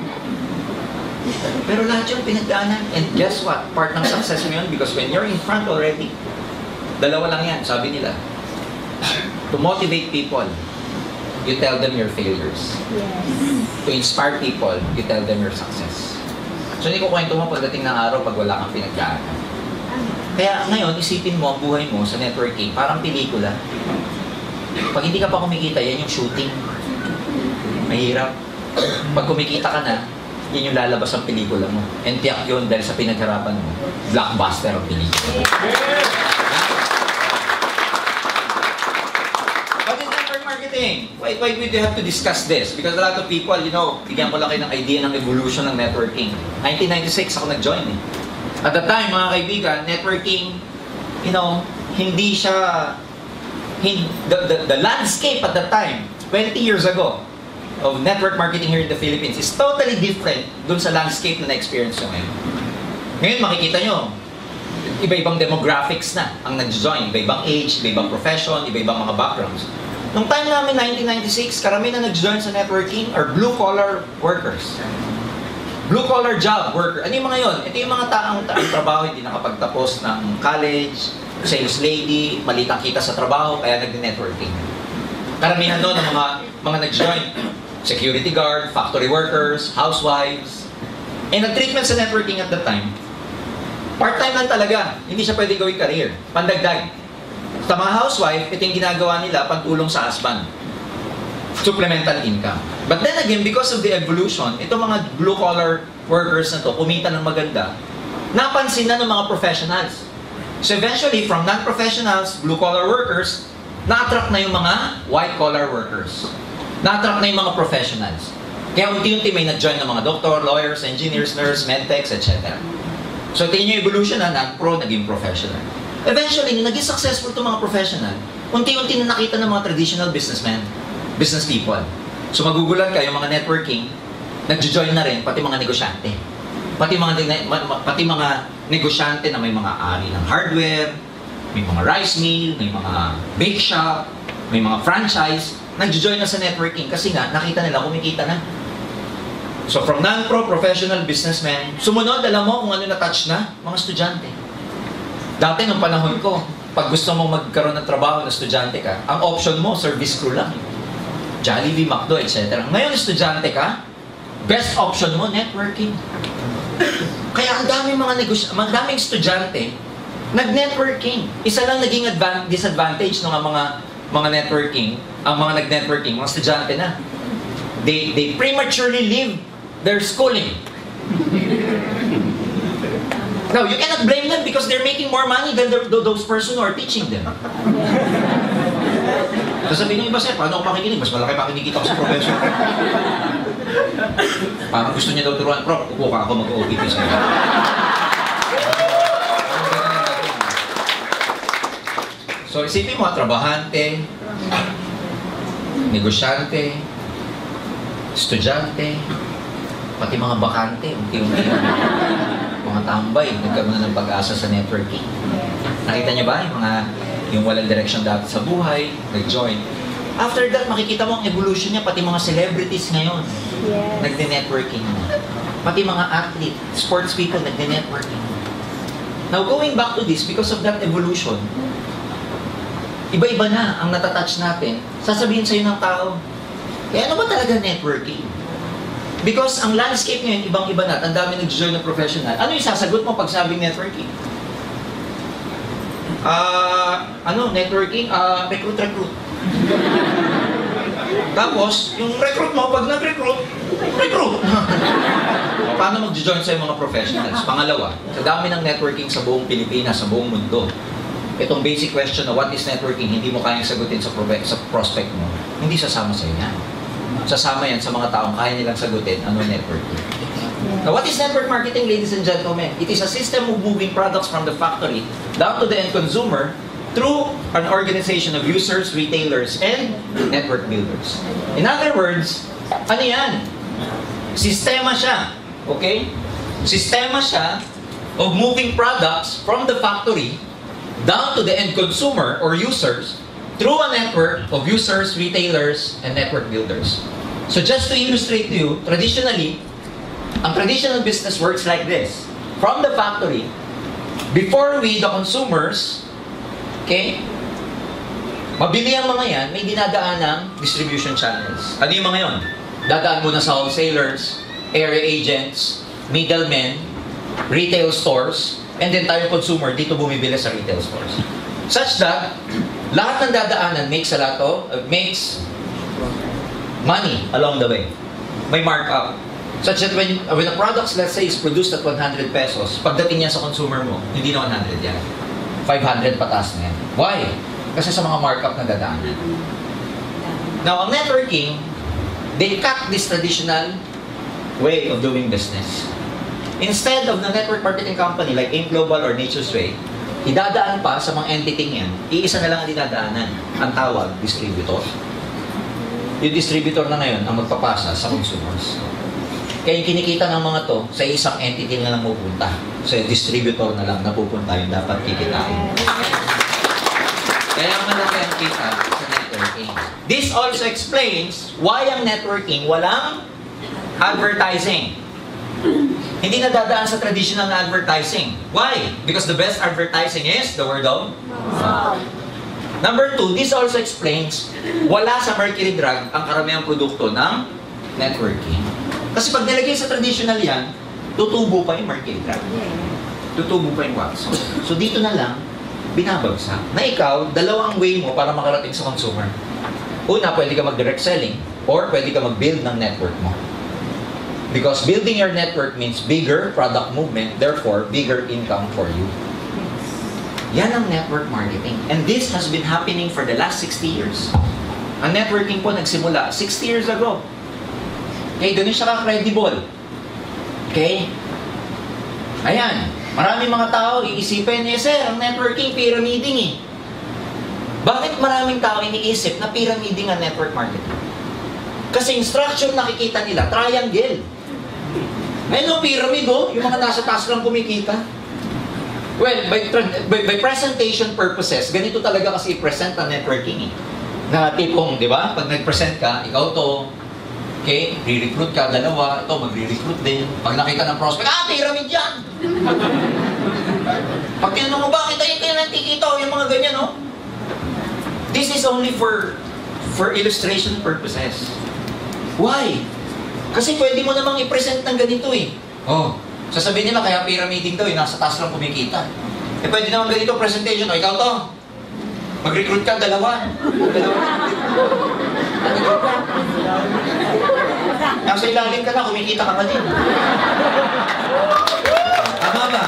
Pero lahat yung pinagdaanan, and guess what? Part ng success mo yun because when you're in front already, dalawa lang yan, sabi nila. To motivate people, you tell them your failures. To inspire people, you tell them your success. So hindi ko kwento mo pagdating ng araw pag wala kang pinagdaanan. Kaya ngayon, isipin mo ang buhay mo sa networking, parang pelikula. Pag hindi ka pa kumikita, yan yung shooting. Mahirap. Pag kumikita ka na, yan yung lalabas ang pelikula mo. And tiyak yun dahil sa pinagharapan mo. Blockbuster ang pelikula. What is network marketing? Why do we have to discuss this? Because a lot of people, you know, bigyan ko lang kayo ng idea ng evolution ng networking. 1996 ako nag-join At the time, mga kaibigan, networking, you know, hindi siya, the landscape at the time, 20 years ago, of network marketing here in the Philippines is totally different dun sa landscape na na-experience nyo ngayon. Ngayon, makikita nyo, iba-ibang demographics na ang nag-join, iba-ibang age, iba-ibang profession, iba-ibang mga backgrounds. Nung time namin, 1996, karamihan na nag-join sa networking are blue-collar workers. Blue-collar job worker. Ano yung mga yon? Ito yung mga taong trabaho, hindi nakapagtapos ng college, sales lady, malitang kita sa trabaho, kaya nag-networking. Karamihan doon ng mga nag-join. Security guard, factory workers, housewives. And ang treatment sa networking at that time, part-time lang talaga. Hindi siya pwede gawing career. Pandagdag. Sa mga housewife, ito yung ginagawa nila pantulong sa husband. Supplemental income. But then again, because of the evolution, itong mga blue-collar workers na to, kumita ng maganda, napansin na ng mga professionals. So eventually, from non-professionals, blue-collar workers, na-attract na yung mga white-collar workers. Na-attract na yung mga professionals. Kaya unti-unti may nag-join ng mga doctor, lawyers, engineers, nurse, medtechs, etc. So tingin yung evolution na non-pro, naging professional. Eventually, nung naging successful itong mga professional, unti-unti na nakita ng mga traditional businessmen, business people. So magugulan kayo, mga networking, nag-join na rin, pati mga negosyante. Pati mga negosyante na may mga ari ng hardware, may mga rice mill, may mga bake shop, may mga franchise, nag-join na sa networking kasi nga, nakita nila, kumikita na. So from non-pro, professional businessmen, sumunod, alam mo kung ano na-touch na? Mga estudyante. Dati nung panahon ko, pag gusto mong magkaroon ng trabaho na estudyante ka, ang option mo, service crew lang. Jollibee, McDo, etc. Ngayon, estudyante ka, best option mo, networking. Kaya ang daming daming estudyante, nag-networking. Isa lang naging disadvantage ng mga networking, ang mga nag-networking, mga estudyante na. They prematurely leave their schooling. Now, you cannot blame them because they're making more money than those person who are teaching them. Sasabihin ng iba, sir, paano ako makikinig? Mas malaki pa kinikita ko sa professor. Parang gusto niya daw turuan, Prof, upo ka ako mag-OPT sa'yo. So, isipin mo, trabahante, negosyante, estudyante, pati mga bakante, unti-unti. Mga tambay, nagkaroon na ng pag-asa sa networking. Nakita niyo ba yung walang direction dati sa buhay, nag-join. After that, makikita mo ang evolution niya, pati mga celebrities ngayon, Yes. nagde-networking na. Pati mga athlete, sports people, nagde-networking. Now, going back to this, because of that evolution, iba-iba na ang natatouch natin. Sasabihin sa'yo ng tao, ano ba talaga networking? Because ang landscape ngayon, ibang-iba na. Ang dami nag-join na professional. Ano yung sasagot mo pag sabing networking? Networking? Recruit. Tapos, yung recruit mo, pag nag-recruit. Paano mag-join sa mga professionals? Pangalawa, sa dami ng networking sa buong Pilipinas, sa buong mundo, itong basic question na what is networking, hindi mo kayang sagutin sa prospect mo, hindi sasama sa yan. Sasama yan sa mga taong kaya nilang sagutin ano networking. Now, what is network marketing, ladies and gentlemen? It is a system of moving products from the factory down to the end consumer through an organization of users, retailers, and network builders. In other words, ano yan? Sistema siya. Okay? Sistema siya of moving products from the factory down to the end consumer or users through a network of users, retailers, and network builders. So just to illustrate to you, traditionally, ang traditional business works like this. From the factory, before we, the consumers, okay, mabili ang mga yan, may dinadaan ng distribution channels. Ano yung mga yon? Dadaan muna sa wholesalers, area agents, middlemen, retail stores, and then tayo consumer, dito bumibili sa retail stores. Such that, lahat ng dadaanan makes money along the way. May markup. Such that when a product, let's say, is produced at 100 pesos, pagdating niya sa consumer mo, hindi na 100 yan. 500 pataas na yan. Why? Kasi sa mga markup na dadaanan. Now, ang networking, they cut this traditional way of doing business. Instead of the network marketing company like AIM Global or Nature's Way, idadaan pa sa mga entity yan, iisa na lang ang dinadaanan. Ang tawag, distributor. Yung distributor na ngayon ang magpapasa sa consumers. Kaya yung kinikita ng mga to, sa isang entity na lang pupunta. So yung distributor na lang napupunta yung dapat kikitain. Kaya malaki ang kita sa networking. This also explains why ang networking walang advertising. Hindi na dadaan sa traditional na advertising. Why? Because the best advertising is the word of mouth. Number 2, this also explains wala sa Mercury Drug ang karamihang produkto ng networking. Kasi pag nilagay sa traditional yan, tutubo pa yung Mercury Drug. Tutubo pa yung wax. So dito na lang, binabagsak. Na ikaw, dalawang way mo para makarating sa consumer. Una, pwede ka mag-direct selling or pwede ka mag-build ng network mo. Because building your network means bigger product movement, therefore, bigger income for you. Yan ang network marketing. And this has been happening for the last 60 years. Ang networking po nagsimula 60 years ago. Okay, ganun siya ka-credible. Okay? Ayan. Maraming mga tao iisipin, sir, ang networking, pyramiding eh. Bakit maraming tao iniisip na pyramiding ang network marketing? Kasi yung structure nakikita nila, triangle. Ayun o, pyramid o, yung mga nasa taas lang kumikita. Well, by presentation purposes, ganito talaga kasi i-present ang networking eh. Na tipong, di ba? Pag nag-present ka, ikaw to, okay, re-recruit ka, dalawa, ito, magre-recruit din. Pag nakita ng prospect, pyramid yan! Pag tinanong mo, bakit kayo nantikita o yung mga ganyan, no? This is only for illustration purposes. Why? Kasi pwede mo namang i-present ng ganito eh. Oh, Sasabihin nila, kaya pyramiding daw, nasa taas lang kumikita. Eh, pwede naman ganito presentation. O, ikaw to. Mag-recruit ka, dalawa. Nasa ilalim ka na, kumikita ka pa din. Tama ba?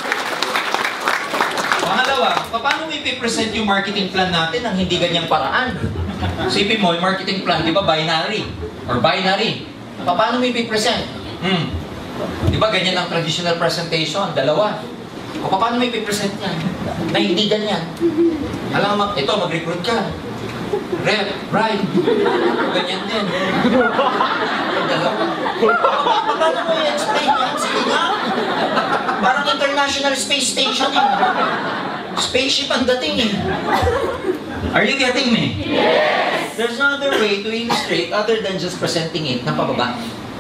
Pangalawa, paano mo ipipresent yung marketing plan natin ng hindi ganyang paraan? Isipin mo, yung marketing plan, di ba binary? Or binary. Paano mo ipipresent? Di ba ganyan ang traditional presentation? Dalawa. O paano mo ipipresent yan? Na hindi ganyan. Alam mo, ito, mag-recruit ka. Rep, right. Ganyan din. Dalawa. Paano mo i-explain yan? Sige nga. Parang International Space Station eh. Spaceship ang dating eh. Are you getting me? Yes! There's no other way to illustrate other than just presenting it na pababa.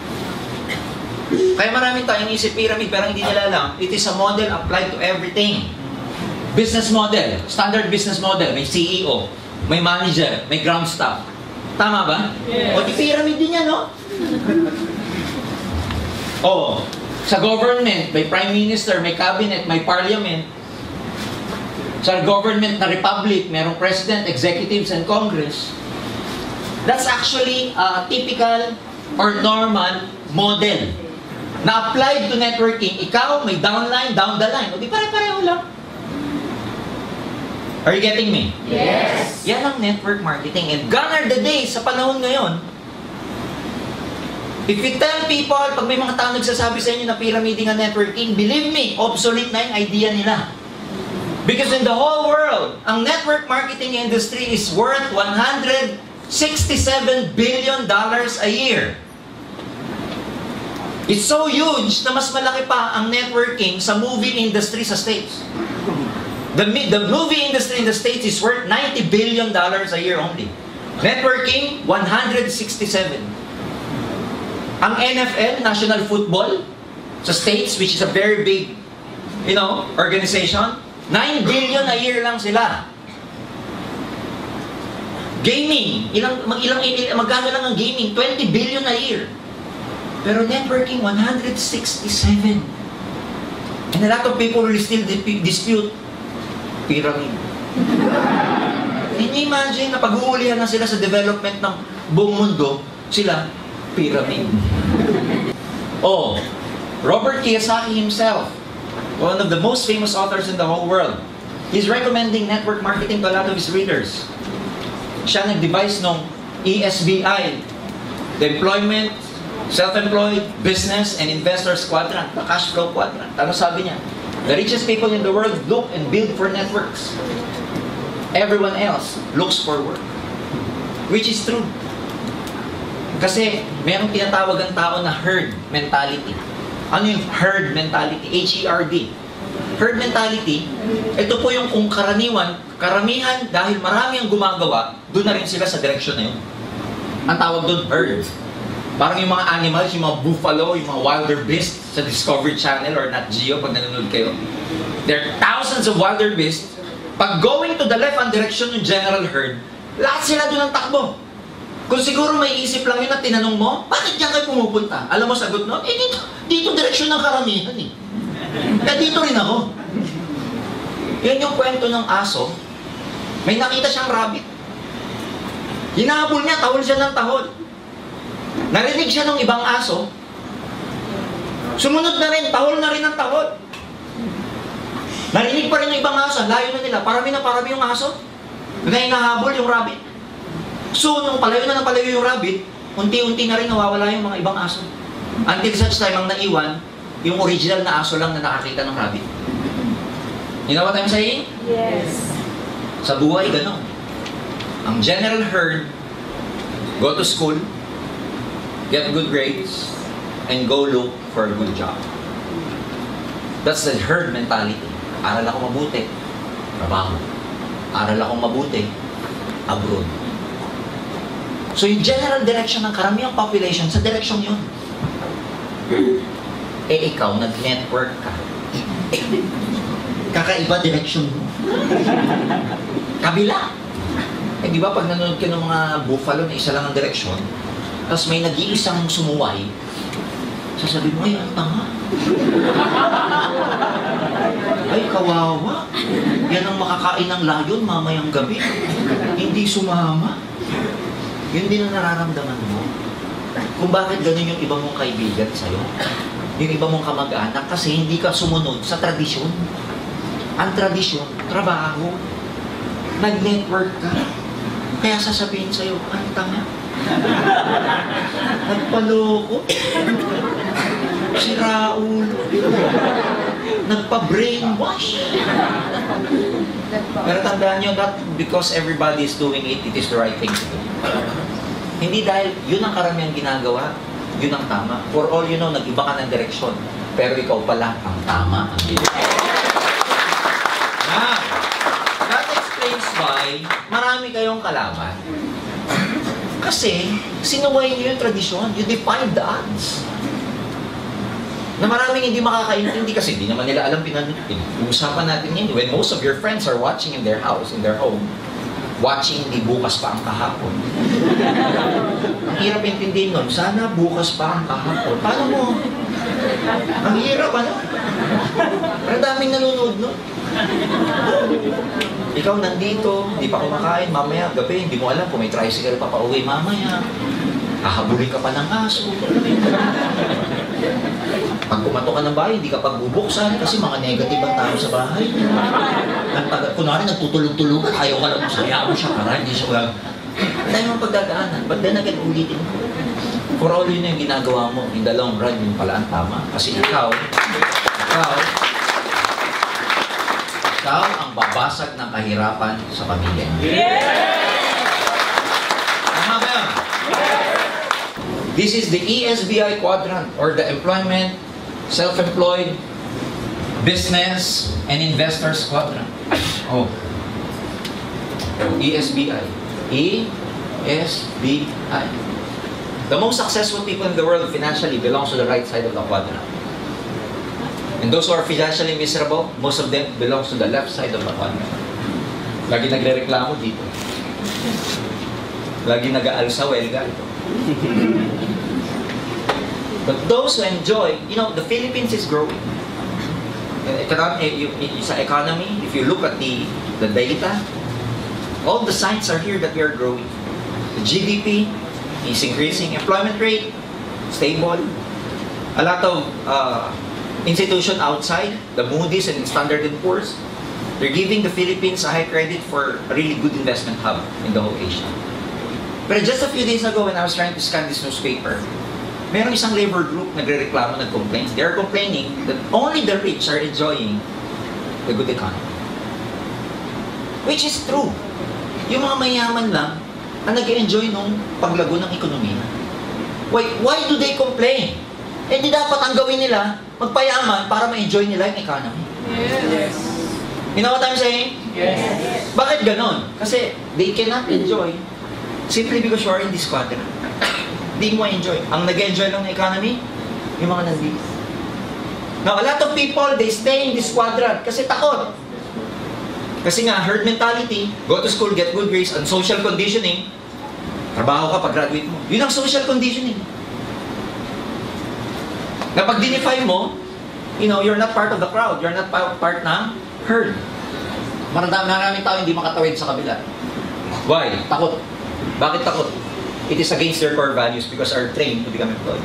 Kaya maraming tayong isip pyramid pero hindi nila alam. It is a model applied to everything. Business model, standard business model. May CEO, may manager, may ground staff. Tama ba? Yes. O di pyramid din yan, no? O, sa government, may prime minister, may cabinet, may parliament. Sa government na republic, merong president, executives, and congress. That's actually a typical or normal model na applied to networking. Ikaw, may downline, down the line. O di pare-pareho lang. Are you getting me? Yes. Yan ang network marketing. And gone are the days sa panahon ngayon. If you tell people, pag may mga tao nagsasabi sa inyo na pyramiding ang networking, believe me, obsolete na yung idea nila. Because in the whole world, ang network marketing industry is worth $167 billion a year. It's so huge na mas malaki pa ang networking sa movie industry sa States. The movie industry in the States is worth $90 billion a year only. Networking, 167. Ang NFL, National Football, sa States, which is a very big, organization, 9 billion a year lang sila. Gaming, magkano lang ang gaming? 20 billion a year. Pero networking, 167. And a lot of people will still dispute pyramid. Can you imagine na pag-uulihan na sila sa development ng buong mundo, sila, pyramid. Oh, Robert Kiyosaki himself, one of the most famous authors in the whole world, he's recommending network marketing to a lot of his readers. Siya nag-devise ng ESBI, the Employment, Self-Employed, Business, and Investors Quadrant, the Cash Flow Quadrant. Ano sabi niya? The richest people in the world look and build for networks. Everyone else looks for work. Which is true. Kasi mayroong tinatawag ang tao na herd mentality. Ano yung herd mentality? H-E-R-D. Herd mentality, ito po yung kung karamihan dahil marami ang gumagawa, doon na rin sila sa direction na yun. Ang tawag doon, herd. Parang yung mga animals, yung mga buffalo, yung mga wildebeest sa Discovery Channel or Nat Geo pag nanonood kayo. There are thousands of wildebeest. Pag going to the left-hand direction yung general herd, lahat sila doon ang takbo. Kung siguro may isip lang yun at tinanong mo, bakit diyan kayo pumupunta? Alam mo sagot no? Dito direksyon ng karamihan eh. Kaya dito rin ako. Yan yung kwento ng aso. May nakita siyang rabbit. Hinahabol niya, tahol siya ng tahol. Narinig siya ng ibang aso. Sumunod na rin, tahol na rin ang tahol. Narinig pa rin ng ibang aso, layo na nila. Parami yung aso. Ngayon nahabol yung rabbit. So, nung palayo na ng palayo yung rabbit, unti-unti na rin nawawala yung mga ibang aso. Until such time ang naiwan, yung original na aso lang na nakakita ng rabbit. You know what I'm saying? Yes. Sa buhay, gano'n. Ang general herd, go to school, get good grades, and go look for a good job. That's the herd mentality. Aral ako mabuti, trabaho. Aral ako mabuti, abroad. So yung general direction ng karamihang population, sa direction yun. Eh ikaw, nag-network ka. Kakaiba direction mo. Kabila. Eh di ba pag nanonood ka ng mga buffalo na isa lang ang direksyon, tapos may nag-iisang sumuway, Sasabihin mo, ay, ang tanga. Ay, kawawa. Yan ang makakain ng layon mamayang gabi. Hindi sumama. Yun din ang nararamdaman mo. Kung bakit ganun yung iba mong kaibigan sa'yo. Yung iba mong kamag-anak kasi hindi ka sumunod sa tradisyon. Ang tradisyon, trabaho. Nag-network ka. Kaya sasabihin sa'yo, ang tanga. Nagpaloko. Si Raul. Nagpa-brainwash. Pero tandaan nyo, not because everybody is doing it, it is the right thing to do. Hindi dahil yun ang karamihang ginagawa, yun ang tama. For all you know, nag-iba ka ng direksyon. Pero ikaw pala ang tama. Ang now, that explains why marami kayong kalaban. Kasi, sinuway niyo yung tradisyon. You defied the odds. Na maraming hindi makakaintindi kasi hindi naman nila alam pinag-uusapan natin yun. When most of your friends are watching in their house, in their home, watching hindi bukas pa ang kahapon. Ang hirap intindihin nun, sana bukas pa ang kahapon. Paano mo? Ang hirap, ano? Pero daming nanonood nun. Ikaw nandito, hindi pa kumakain, mamaya gabi, hindi mo alam kung may tricycle pa pauwi mamaya. Hahabulin ka pa ng aso. Pag kumato ka ng bahay, hindi ka pagbubuksan kasi mga negative ang tao sa bahay. Kunwari, nagtutulog-tulugan, ayaw ka lang mo, sayaan mo siya, para hindi siya wala. Tayo mong pagdadaanan, but then again, ulitin mo. For all yun yung ginagawa mo, in the long run, yun pala ang tama. Kasi ikaw ang babasag ng kahirapan sa pamilya niyo. Tama ba yun? This is the ESBI quadrant, or the employment, self-employed, business, and investors quadrant. Oh. ESBI. ESBI. The most successful people in the world financially belongs to the right side of the quadrant. And those who are financially miserable, most of them belongs to the left side of the quadrant. Lagi nagre-reklamo dito. Lagi nag-aalsa, welga. But those who enjoy, you know, the Philippines is growing. Sa economy, if you look at the data, all the signs are here that we are growing. The GDP is increasing. Employment rate, stable. A lot of institutions outside, the Moody's and Standard & Poor's, they're giving the Philippines a high credit for a really good investment hub in the whole Asia. But just a few days ago when I was trying to scan this newspaper, merong isang labor group nagre-reklamo, nag-complain. They're complaining that only the rich are enjoying the good economy. Which is true. Yung mga mayaman lang ang nag-enjoy nung paglago ng ekonomiya. Why do they complain? Eh di dapat ang gawin nila, magpayaman para ma-enjoy nila yung economy. Yes. You know what I'm saying? Yes. Bakit ganon? Kasi they cannot enjoy simply because you are in this quadrant. Hindi mo enjoy. Ang nag-enjoy ng economy, yung mga nandito. Now, a lot of people, they stay in this quadrant kasi takot. Kasi nga, herd mentality, go to school, get good grades, and social conditioning, trabaho ka pag-graduate mo. Yun ang social conditioning. Na pag dinify mo, you know, you're not part of the crowd. You're not part ng herd. Maraming tao hindi makatawid sa kabila. Why? Takot. Bakit takot? It is against their core values because are trained to become employees.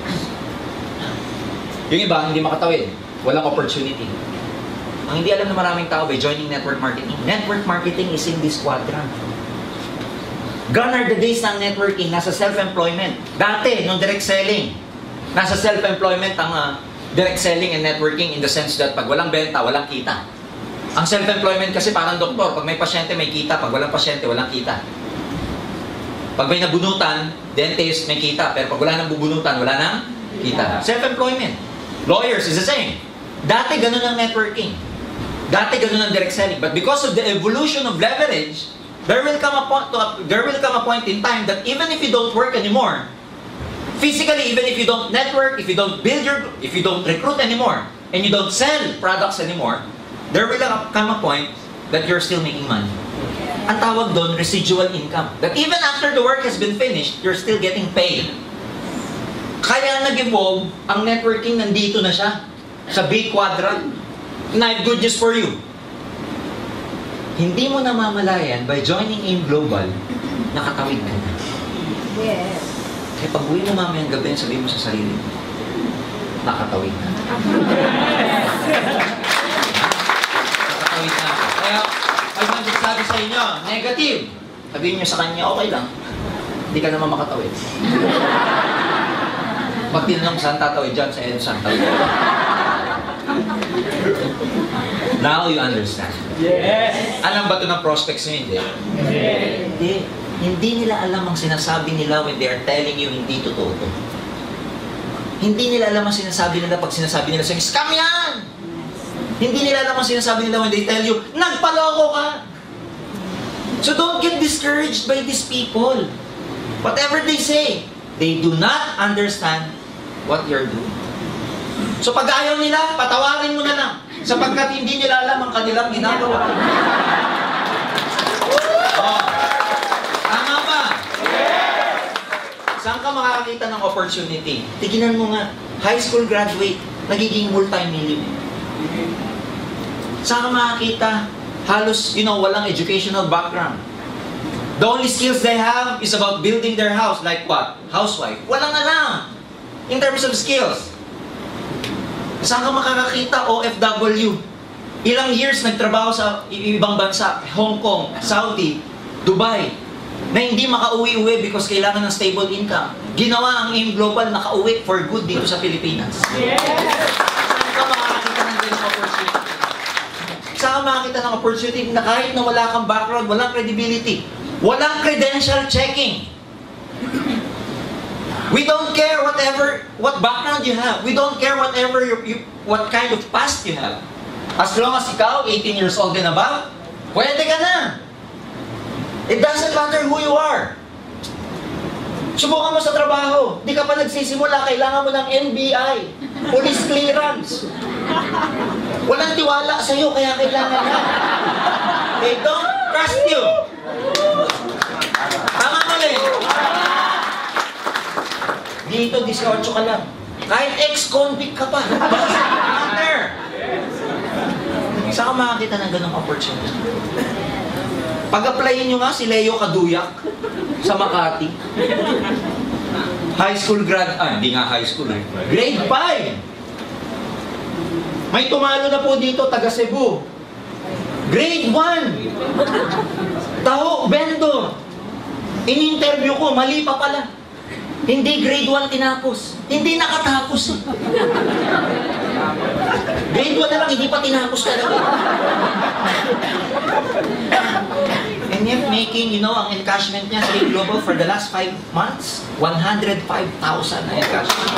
Yung iba, hindi makatawid. Walang opportunity. Ang hindi alam ng maraming tao by joining network marketing. Network marketing is in this quadrant. Gone are the days ng networking, nasa self-employment. Dati, nung direct selling, nasa self-employment ang direct selling and networking in the sense that pag walang benta, walang kita. Ang self-employment kasi parang doktor, pag may pasyente, may kita. Pag walang pasyente, walang kita. Pag may nabunutan, dentist, may kita. Pero pag wala nang bubunutan, wala nang kita. Self-employment. Lawyers is the same. Dati ganun ang networking. Dati ganun ang direct selling. But because of the evolution of leverage, there will come a point in time that even if you don't work anymore, physically, even if you don't network, if you don't recruit anymore, and you don't sell products anymore, there will come a point that you're still making money. Ang tawag doon, residual income. That even after the work has been finished, you're still getting paid. Kaya nag-evolve ang networking, nandito na siya sa big quadrant. And I have good news for you. Hindi mo namamalayan by joining AIM Global, nakatawid ka na. Yes. Kaya pag uwi mo mamayang gabi, sabihin mo sa sarili mo, nakatawid na. Nakatawid na. Kaya, pag magsasabi sa inyo, negative, sabihin nyo sa kanya, okay lang. Hindi ka naman makatawid. Pag tinanong saan tatawid dyan, sa EDSA tatawid. Now you understand. Yes! Alam ba ito ng prospects nyo? Hindi. Hindi. Hindi nila alam ang sinasabi nila when they are telling you hindi totoo to. Hindi nila alam ang sinasabi nila pag sinasabi nila sa scam yan! Hindi nila alam ang sinasabi nila when they tell you, nagpaloko ka! So don't get discouraged by these people. Whatever they say, they do not understand what you're doing. So pag ayaw nila, patawarin mo na lang. Sapagkat hindi nila alam ang kanilang ginagawa. Oh. Tama ba? Saan ka makakakita ng opportunity? Tignan mo nga, high school graduate, nagiging multi-millionaire. Saan ka makakita? Halos, walang educational background. The only skills they have is about building their house. Like what? Housewife. Walang alam. In terms of skills. Saan ka makakakita? OFW. Ilang years nagtrabaho sa ibang bansa. Hong Kong, Saudi, Dubai. Na hindi makauwi-uwi because kailangan ng stable income. Ginawa ang AIM Global, nakauwi for good dito sa Pilipinas. Yes! Saan ka makakita ng ganung opportunity? Saan ka makakita ng opportunity na kahit na wala kang background, walang credibility, walang credential checking. We don't care what background you have. We don't care what kind of past you have. As long as ikaw, 18 years old and above, pwede ka na. It doesn't matter who you are. Subukan mo sa trabaho. Di ka pa nagsisimula, kailangan mo ng NBI, police clearance. Walang tiwala sa'yo, kaya kailangan na. They don't trust you. Tama mali. Dito, 18 ka lang. Kahit ex-convict ka pa. Matter. Saan ka makakita ng ganong opportunity? Pag-applyin nyo nga si Leo Kaduyak sa Makati. High school hindi nga high school eh. Grade 5. May tumalo na po dito, taga Cebu. Grade 1. Taho, vendor. In-interview ko, mali pa pala. Hindi grade 1 tinapos. Hindi nakatapos. Grade 1 na lang, hindi pa tinapos talaga. And yet making, ang encashment niya sa AIM Global for the last 5 months, 105,000 na encashment.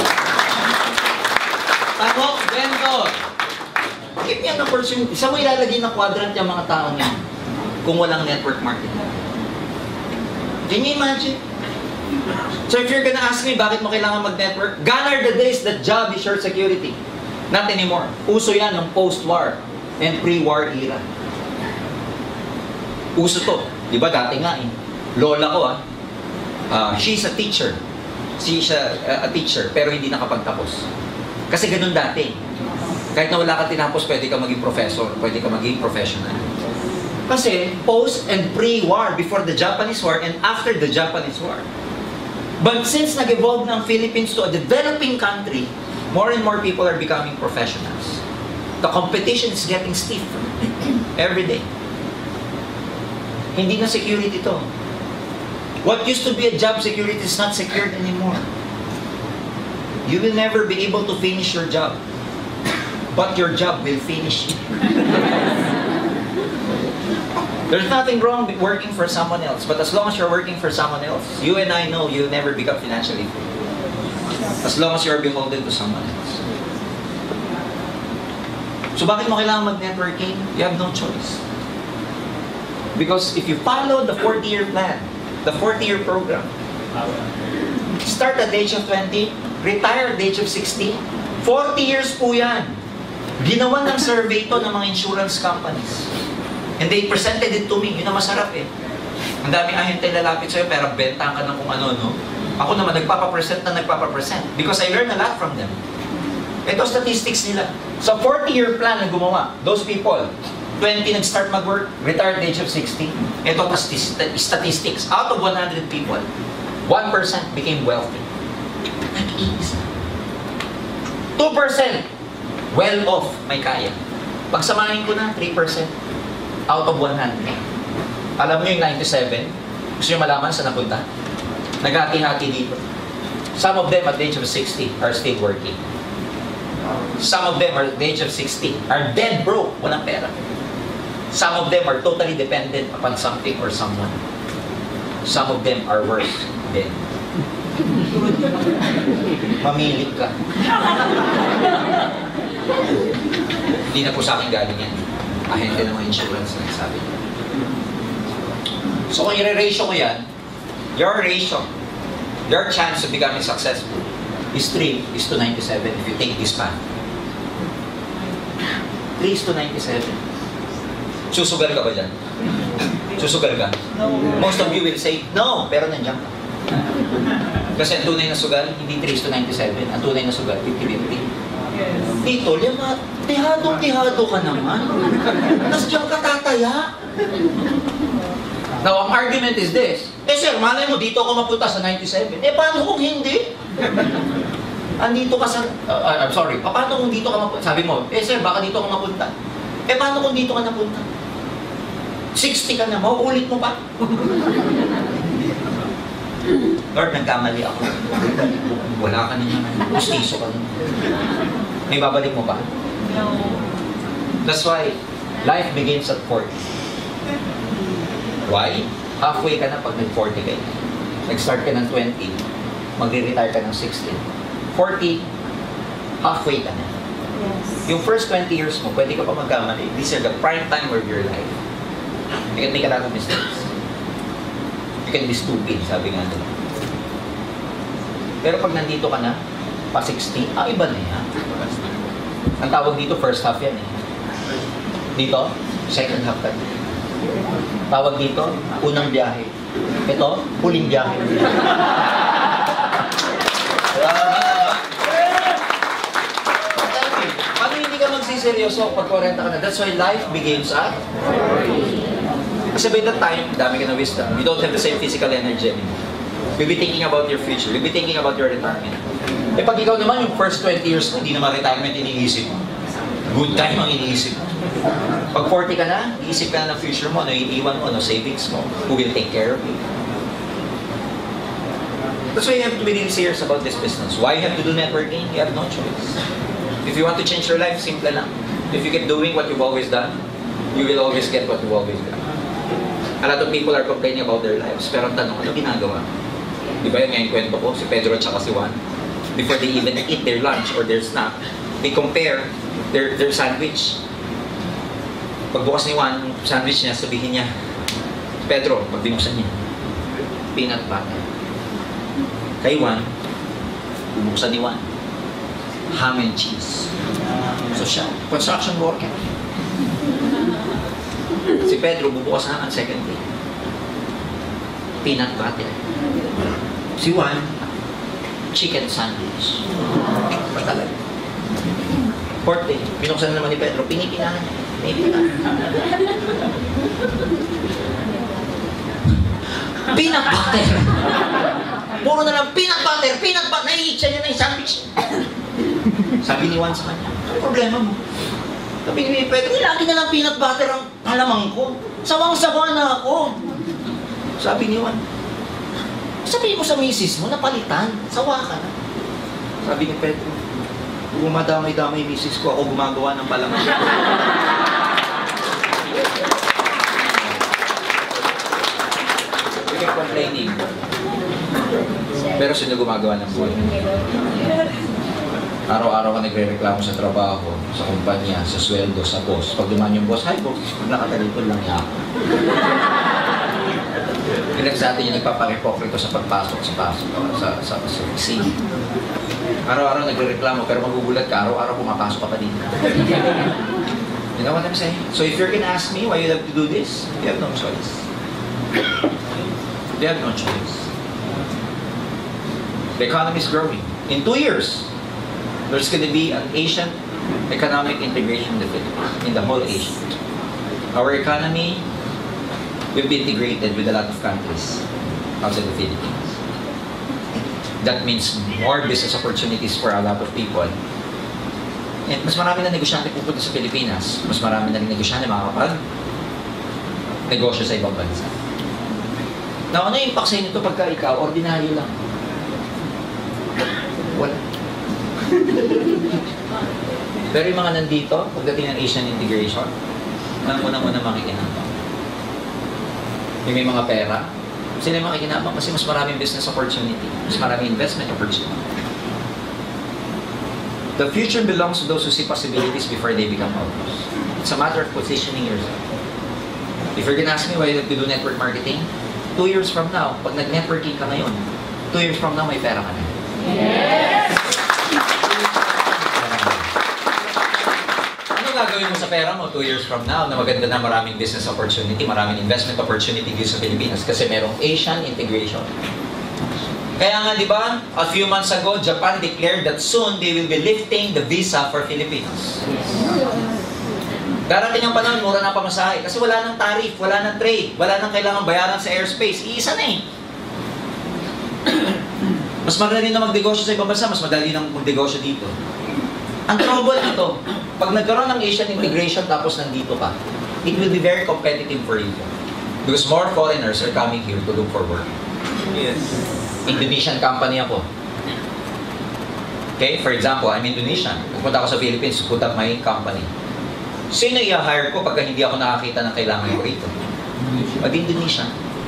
Tahok, vendor. Give me an opportunity. Saan mo ilalagay ng quadrant yung mga tao niya kung walang network marketing? Can you imagine? So if you're gonna ask me, bakit mo kailangan mag-network? Gone are the days that job is your security. Not anymore. Uso yan ng post-war and pre-war era. Uso to. Di ba dati nga eh. Lola ko she's a teacher. She's a teacher, pero hindi nakapagtapos. Kasi ganun dati. Kahit na wala ka tinapos, pwede ka maging professor, pwede ka maging professional. Kasi post and pre-war, before the Japanese War and after the Japanese War. But since nag-evolve ng Philippines to a developing country, more and more people are becoming professionals. The competition is getting stiff every day. Hindi na security to. What used to be a job security is not secured anymore. You will never be able to finish your job. But your job will finish you. There's nothing wrong with working for someone else, but as long as you're working for someone else, you and I know you'll never become financially free. As long as you're beholden to someone else. So bakit mo kailangan mag-networking? You have no choice. Because if you follow the 40-year plan, the 40-year program, start at the age of 20, retire at the age of 60, 40 years po yan. Ginawa ng survey to ng mga insurance companies. And they presented it to me. Yun ang masarap eh. Ang daming ahente lalapit sa'yo, pero bentahan ka ng kung ano, no? Ako naman, nagpapapresent because I learned a lot from them. Ito statistics nila. Sa 40-year plan na gumawa, those people, 20 nag-start mag-work, retired age of 60. Ito statistics. Out of 100 people, 1% became wealthy. Nag-iisa. 2% well off, may kaya. Pagsamahin ko na, 3% out of 100. Alam niyo yung 97? Gusto niyo malaman saan napunta? Naghati-hati dito. Some of them at the age of 60 are still working. Some of them at the age of 60 are dead broke, walang pera. Some of them are totally dependent upon something or someone. Some of them are worse dead. Mamili ka. Hindi na po sa akin galing yan. Ahente ng mga insurance na nagsabi. So kung i-ratio ko yan, your chance of becoming successful is 3:97 if you take this path. 3:97. Susugal ka ba dyan? Susugal ka? No. Most of you will say, no, pero nandiyan ka. Kasi ang tunay na sugal, hindi 3:97. Ang tunay na sugal, 50-50. Yes. Dito, lima, tihado ka naman. Tapos diyan ka tataya. Now, ang argument is this. Sir, malay mo, dito ako mapunta sa 97. Paano kung hindi? Andito ka sa... I'm sorry. Paano kung dito ka mapunta? Sabi mo, sir, baka dito ka mapunta. Paano kung dito ka napunta? 60 ka na, mauulit mo pa. Lord, nagkamali ako. Wala ka na naman. Gustiso ka na. May babalik mo pa? No. That's why life begins at 40. Why? Halfway ka na pag nag-40 ka. Nag-start ka ng 20, magre-retire ka ng 16. 40, halfway ka na. Yes. Yung first 20 years mo, pwede ka pa magkamali. These are the prime time of your life. You can make a lot of mistakes. You can be stupid, sabi nga nila. Pero pag nandito ka na, pa 60, iba na yan. Ang tawag dito, first half yan eh. Dito, second half ka. Tawag dito, unang biyahe. Ito, huling biyahe. Paano hindi ka magsiseryoso pag 40 ka na? That's why life begins at 40. Kasi by that time, dami ka na wisdom. You don't have the same physical energy anymore. You'll be thinking about your future. You'll be thinking about your retirement. Pag ikaw naman, yung first 20 years mo, hindi naman retirement iniisip. Good time ang iniisip. Pag 40 ka na, iisip ka na ng future mo, ano iiwan mo, ano savings mo, who will take care of you. That's why you have to be really serious about this business. Why you have to do networking? You have no choice. If you want to change your life, simple lang. If you keep doing what you've always done, you will always get what you've always done. A lot of people are complaining about their lives, pero ang tanong, ano ginagawa? Di ba yun nga yung kwento ko, si Pedro at saka si Juan, before they even eat their lunch or their snack, they compare their sandwich. Pagbukas ni Juan, sandwich niya, sabihin niya, Pedro, pag binuksan niya, peanut butter. Kay Juan, bubuksan ni Juan, ham and cheese. So siya, construction worker. Si Pedro, bubukas na ang second day. Peanut butter. Si Juan, chicken sandwich. Patalag. Fourth day, binuksan na naman ni Pedro, pinipinahan niya. Peanut butter! Puro na lang, peanut butter! Naiitsa niya na yung sandwich. Sabi ni Juan sa kanya, ano problema mo? Sabi ni Pedro, lagi na lang peanut butter ang halamang ko. Sawang-sawa na ako. Sabi ni Juan, sabihin mo sa misis mo, napalitan. Sawa ka na. Sabi ni Pedro, gumadamay-damay misis ko, ako gumagawa ng palangan. You keep complaining. Pero sino gumagawa ng buhay? Araw-araw ka nagre-reklamo sa trabaho, sa kumpanya, sa sweldo, sa boss. Pag dumaan yung boss, hi boss, pag nakatalikod lang niya ako. Ilan sa atin yung nagpaparepokrito sa pagpasok sa scene. Araw-araw nagre-reklamo, pero magugulat ka, araw-araw pumapasok ka pa dito. You know what I'm saying? So if you're gonna ask me why you have to do this, you have no choice. You have no choice. The economy is growing. In 2 years, there's going to be an Asian economic integration in the Philippines, in the whole Asia. Our economy will be integrated with a lot of countries outside the Philippines. That means more business opportunities for a lot of people. And mas marami na negosyante pupunta sa Pilipinas. Mas marami na rin negosyante makakapag-negosyo sa ibang bansa. Now, ano yung impact sa inyo ito pagka ikaw, ordinaryo lang? Wala. Pero yung mga nandito, pagdating ng Asian integration, unang-una makikinabang. Yung may mga pera, sila yung makikinabang kasi mas maraming business opportunity, mas maraming investment opportunity. The future belongs to those who see possibilities before they become outlaws. It's a matter of positioning yourself. If you're gonna ask me why you do network marketing, 2 years from now, pag nag-networking ka ngayon, 2 years from now, may pera ka na. Yes! Ano gagawin mo sa pera mo 2 years from now na maganda na maraming business opportunity, maraming investment opportunity dito sa Pilipinas kasi merong Asian integration. Kaya nga, di ba, a few months ago, Japan declared that soon they will be lifting the visa for Filipinos. Darating ang panahon, mura na pamasahe. Kasi wala nang tariff, wala nang trade, wala nang kailangan bayaran sa airspace. Iisa na eh. Mas madali na magnegosyo sa ibang bansa, mas madali na magnegosyo dito. Ang trouble nito, pag nagkaroon ng Asian integration tapos nandito ka, it will be very competitive for you. Because more foreigners are coming here to look for work. Yes. Indonesian company ako. Okay, for example, I'm Indonesian. Pupunta ako sa Philippines to put up my company. Sino i-hire ko pagka hindi ako nakakita ng kailangan ko rito? Mag-Indonesian.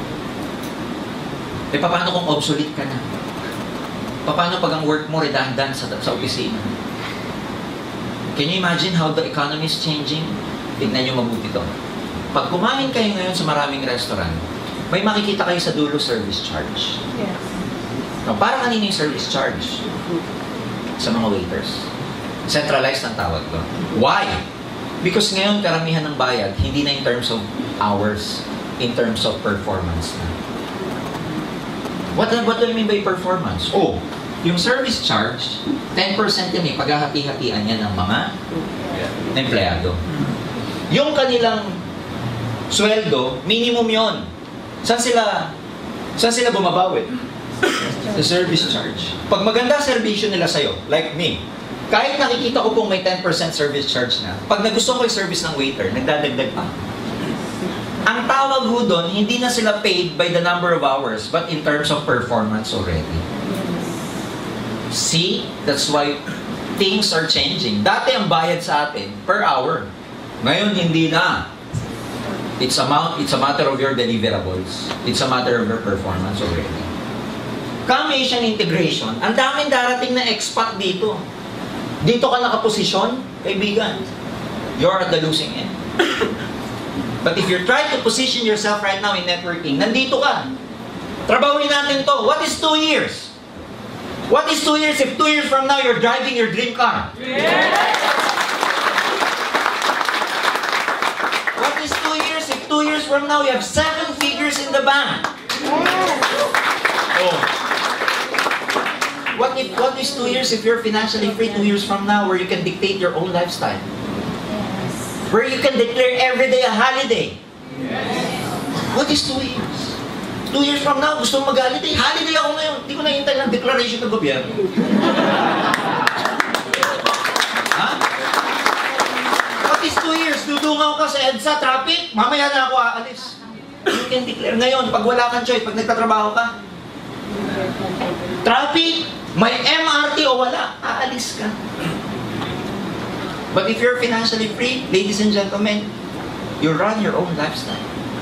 Eh, paano kung obsolete ka na? Paano pag ang work mo redundant sa opisina? Can you imagine how the economy is changing? Tignan nyo mabuti to. Pag kumain kayo ngayon sa maraming restaurant, may makikita kayo sa dulo service charge. Yes. No, para kanina yung service charge? Sa mga waiters. Centralized ang tawag ko. Why? Because ngayon karamihan ng bayad, hindi na in terms of hours, in terms of performance na. What do you mean by performance? Oh, yung service charge, 10% yan eh, paghahati-hatian yan ng mga empleyado. Yung kanilang sweldo, minimum yon. Saan sila bumabawi? The service charge. Pag maganda serbisyo nila sa'yo, like me, kahit nakikita ko pong may 10% service charge na, pag nagustuhan ko yung service ng waiter, nagdadagdag pa. Ang tawag ho doon, hindi na sila paid by the number of hours, but in terms of performance already. See? That's why things are changing. Dati ang bayad sa atin, per hour. Ngayon, hindi na. It's a matter of your deliverables. It's a matter of your performance already. Come Asian integration, ang daming darating na expat dito. Dito ka nakaposisyon, kaibigan, you're at the losing end. But if you're trying to position yourself right now in networking, nandito ka. Trabahuin natin to. What is 2 years? What is 2 years if 2 years from now you're driving your dream car? Yes! What is 2 years if 2 years from now you have 7 figures in the bank? Oh. What is 2 years if you're financially free 2 years from now where you can dictate your own lifestyle? Yes. Where you can declare every day a holiday? Yes. What is 2 years? 2 years from now, gusto mong mag-holiday? Holiday ako ngayon. Hindi ko nahintay ng declaration ng gobyerno. Ha? What is 2 years? Dudungaw ka sa EDSA traffic? Mamaya na ako aalis. You can declare ngayon, pag wala kang choice, pag nagtatrabaho ka, traffic, may MRT o wala, aalis ka. But if you're financially free, ladies and gentlemen, you run your own lifestyle.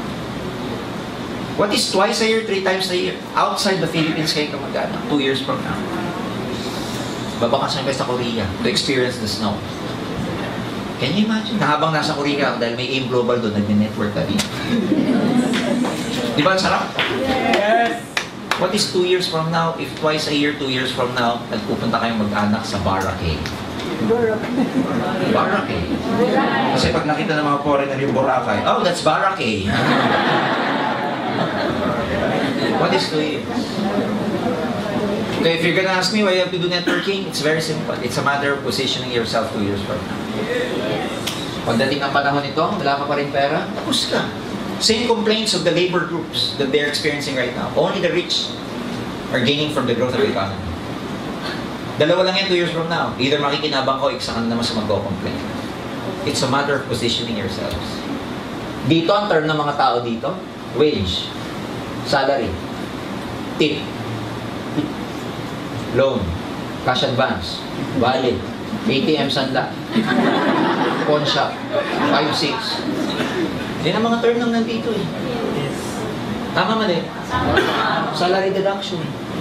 What is twice a year, 3 times a year? Outside the Philippines kayo kamag-anak, 2 years from now. Babakasyon kayo sa Korea to experience the snow. Can you imagine? Na habang nasa Korea, dahil may AIM Global doon, nag-network ka din. Di ba ang sarap? Yes. What is 2 years from now? If twice a year, 2 years from now, nagpupunta kayong mag-anak sa Boracay. Boracay. Kasi pag nakita ng mga foreigner yung Boracay, oh, that's Boracay. What is 2 years? Okay, if you're gonna ask me why you have to do networking, it's very simple. It's a matter of positioning yourself 2 years from now. Pagdating ng panahon nito, wala ka pa rin pera, tapos ka. Same complaints of the labor groups that they're experiencing right now. Only the rich are gaining from the growth of the economy. Dalawa lang yan 2 years from now. Either makikinabang ko, isa ka na naman sa magko-complain. It's a matter of positioning yourselves. Dito, ang term ng mga tao dito, wage, salary, tip, loan, cash advance, valid, ATM sanda, pawn shop, 5-6. Yan ang mga term nang nandito eh. Tama mali? Salary deduction.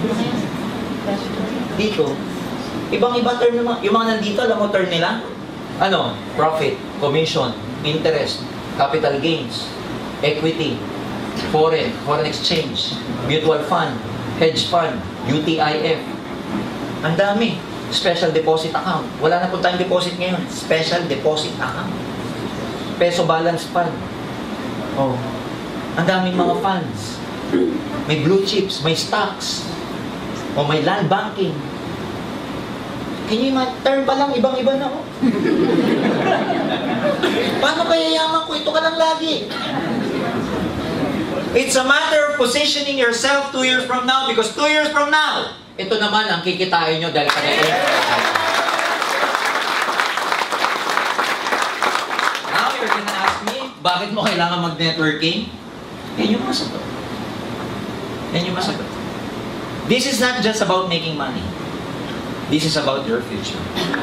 Dito, ibang-iba term naman. Yung mga nandito, alam mo term nila? Ano? Profit, commission, interest, capital gains, equity, foreign exchange, mutual fund, hedge fund, UTIF. Ang dami. Special deposit account. Wala na po tayong deposit ngayon. Special deposit account. Peso balance fund. Oh. Ang daming mga funds. May blue chips, may stocks. O may land banking. Can you imagine? Term pa lang, ibang-iba na, oh. Paano kaya yaman ko? Ito ka lang lagi. It's a matter of positioning yourself 2 years from now because 2 years from now, ito naman ang kikitain nyo dahil kaya Now, you're gonna ask me, bakit mo kailangan mag-networking? Yan yung masagot. Yan yung masagot. This is not just about making money. This is about your future.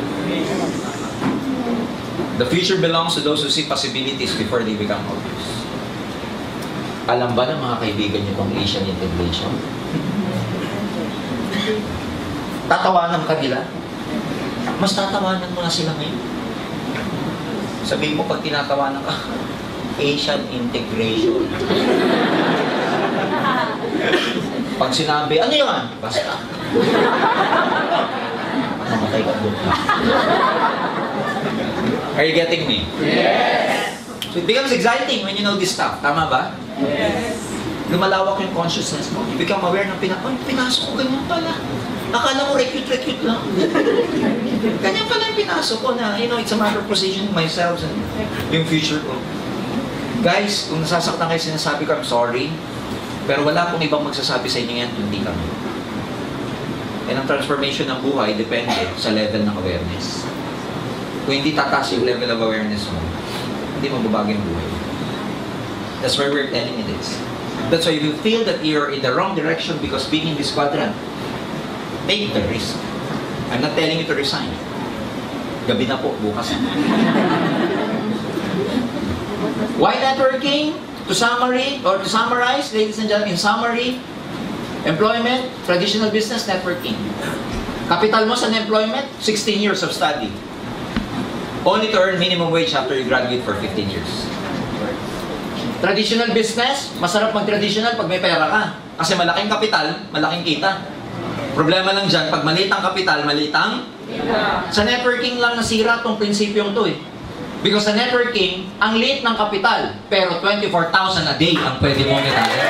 The future belongs to those who see possibilities before they become obvious. Alam ba ng mga kaibigan niyo itong Asian integration? Tatawanan ka nila? Mas tatawanan mo na sila ngayon. Sabihin mo pag tinatawanan ka, Asian integration. Pag sinabi, ano yun? Basta. Namatay ka doon. Are you getting me? Yes. So it becomes exciting when you know this stuff. Tama ba? Yes. Lumalawak yung consciousness mo. You become aware ng pinasok ko, ganyan pala. Akala ko recute lang. Ganyan pala yung pinasok ko na, it's a matter of positioning myself and yung future ko. Guys, kung nasasaktan kayo sinasabi ko, I'm sorry. Pero wala pong ibang magsasabi sa inyo yan, hindi kami. And ang transformation ng buhay depende sa level ng awareness. Kung hindi tataas yung level of awareness mo, hindi mababago yung buhay. That's why we're telling you this. That's why if you feel that you're in the wrong direction because being in this quadrant, take the risk. I'm not telling you to resign. Gabi na po, bukas. Why networking? To summarize, ladies and gentlemen, in summary, employment, traditional business, networking. Capital mo sa employment, 16 years of study. Only to earn minimum wage after you graduate for 15 years. Traditional business, masarap mag-traditional pag may pera ka. Kasi malaking kapital, malaking kita. Problema lang dyan, pag maliit ang kapital, maliit ang sa networking lang nasira tong prinsipyong to eh. Because sa networking, ang liit ng kapital, pero 24,000 a day ang pwede mong itali.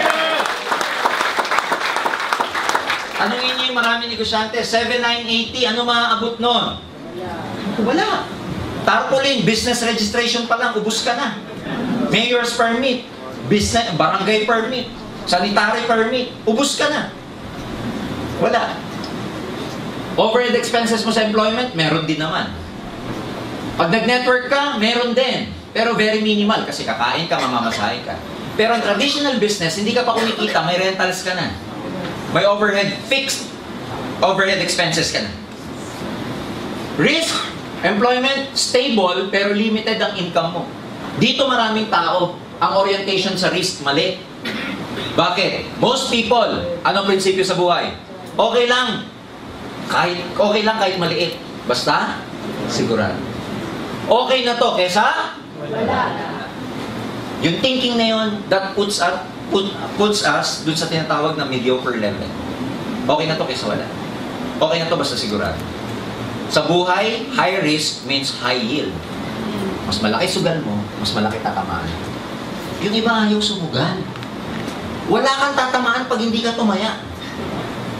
Tanungin niyo yung maraming negosyante, 7,980, ano maaabot nun? Wala. Tarpaulin, business registration pa lang, ubus ka na. Mayor's permit, business, barangay permit, sanitary permit, ubus ka na. Wala. Overhead expenses mo sa employment, meron din naman. Pag nag-network ka, meron din. Pero very minimal kasi kakain ka, mamamasahe ka. Pero ang traditional business, hindi ka pa kumikita, may rentals ka na. May overhead, fixed overhead expenses ka na. Risk, employment, stable, pero limited ang income mo. Dito maraming tao, ang orientation sa risk, mali. Bakit? Most people, anong prinsipyo sa buhay? Okay lang kahit maliit. Basta, sigurado. Okay na to, kesa? Wala. Yung thinking na yun, that puts us dun sa tinatawag na mediocre level. Okay na to, kesa wala. Okay na to, basta sigurado. Sa buhay, high risk means high yield. Mas malaki sugal mo, mas malaki tatamaan. Yung iba ayaw sumugal. Wala kang tatamaan pag hindi ka tumaya.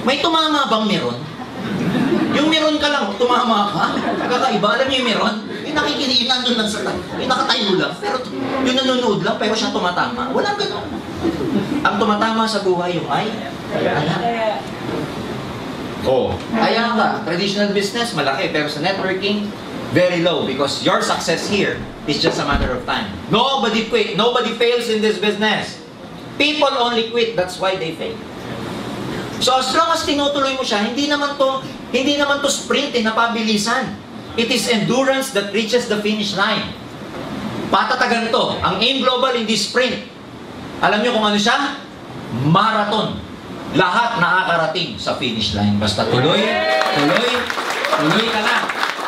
May tumama bang meron? Yung meron ka lang, tumama ka. Kakaiba, alam niyo yung meron? Yung nakikinig, yung nandun lang sa yung nakatayo lang. Pero yung nanonood lang, pero siya tumatama. Walang ganun. Ang tumatama sa buhay yung ay, ayan. Oh, kaya ka, traditional business, malaki. Pero sa networking, very low. Because your success here is just a matter of time. Nobody quit. Nobody fails in this business. People only quit. That's why they fail. So as long as tinutuloy mo siya, hindi naman to sprint na pabilisan. It is endurance that reaches the finish line. Patatagan to. Ang AIM Global hindi sprint. Alam niyo kung ano siya? Marathon. Lahat nakakarating sa finish line. Basta tuloy ka lang.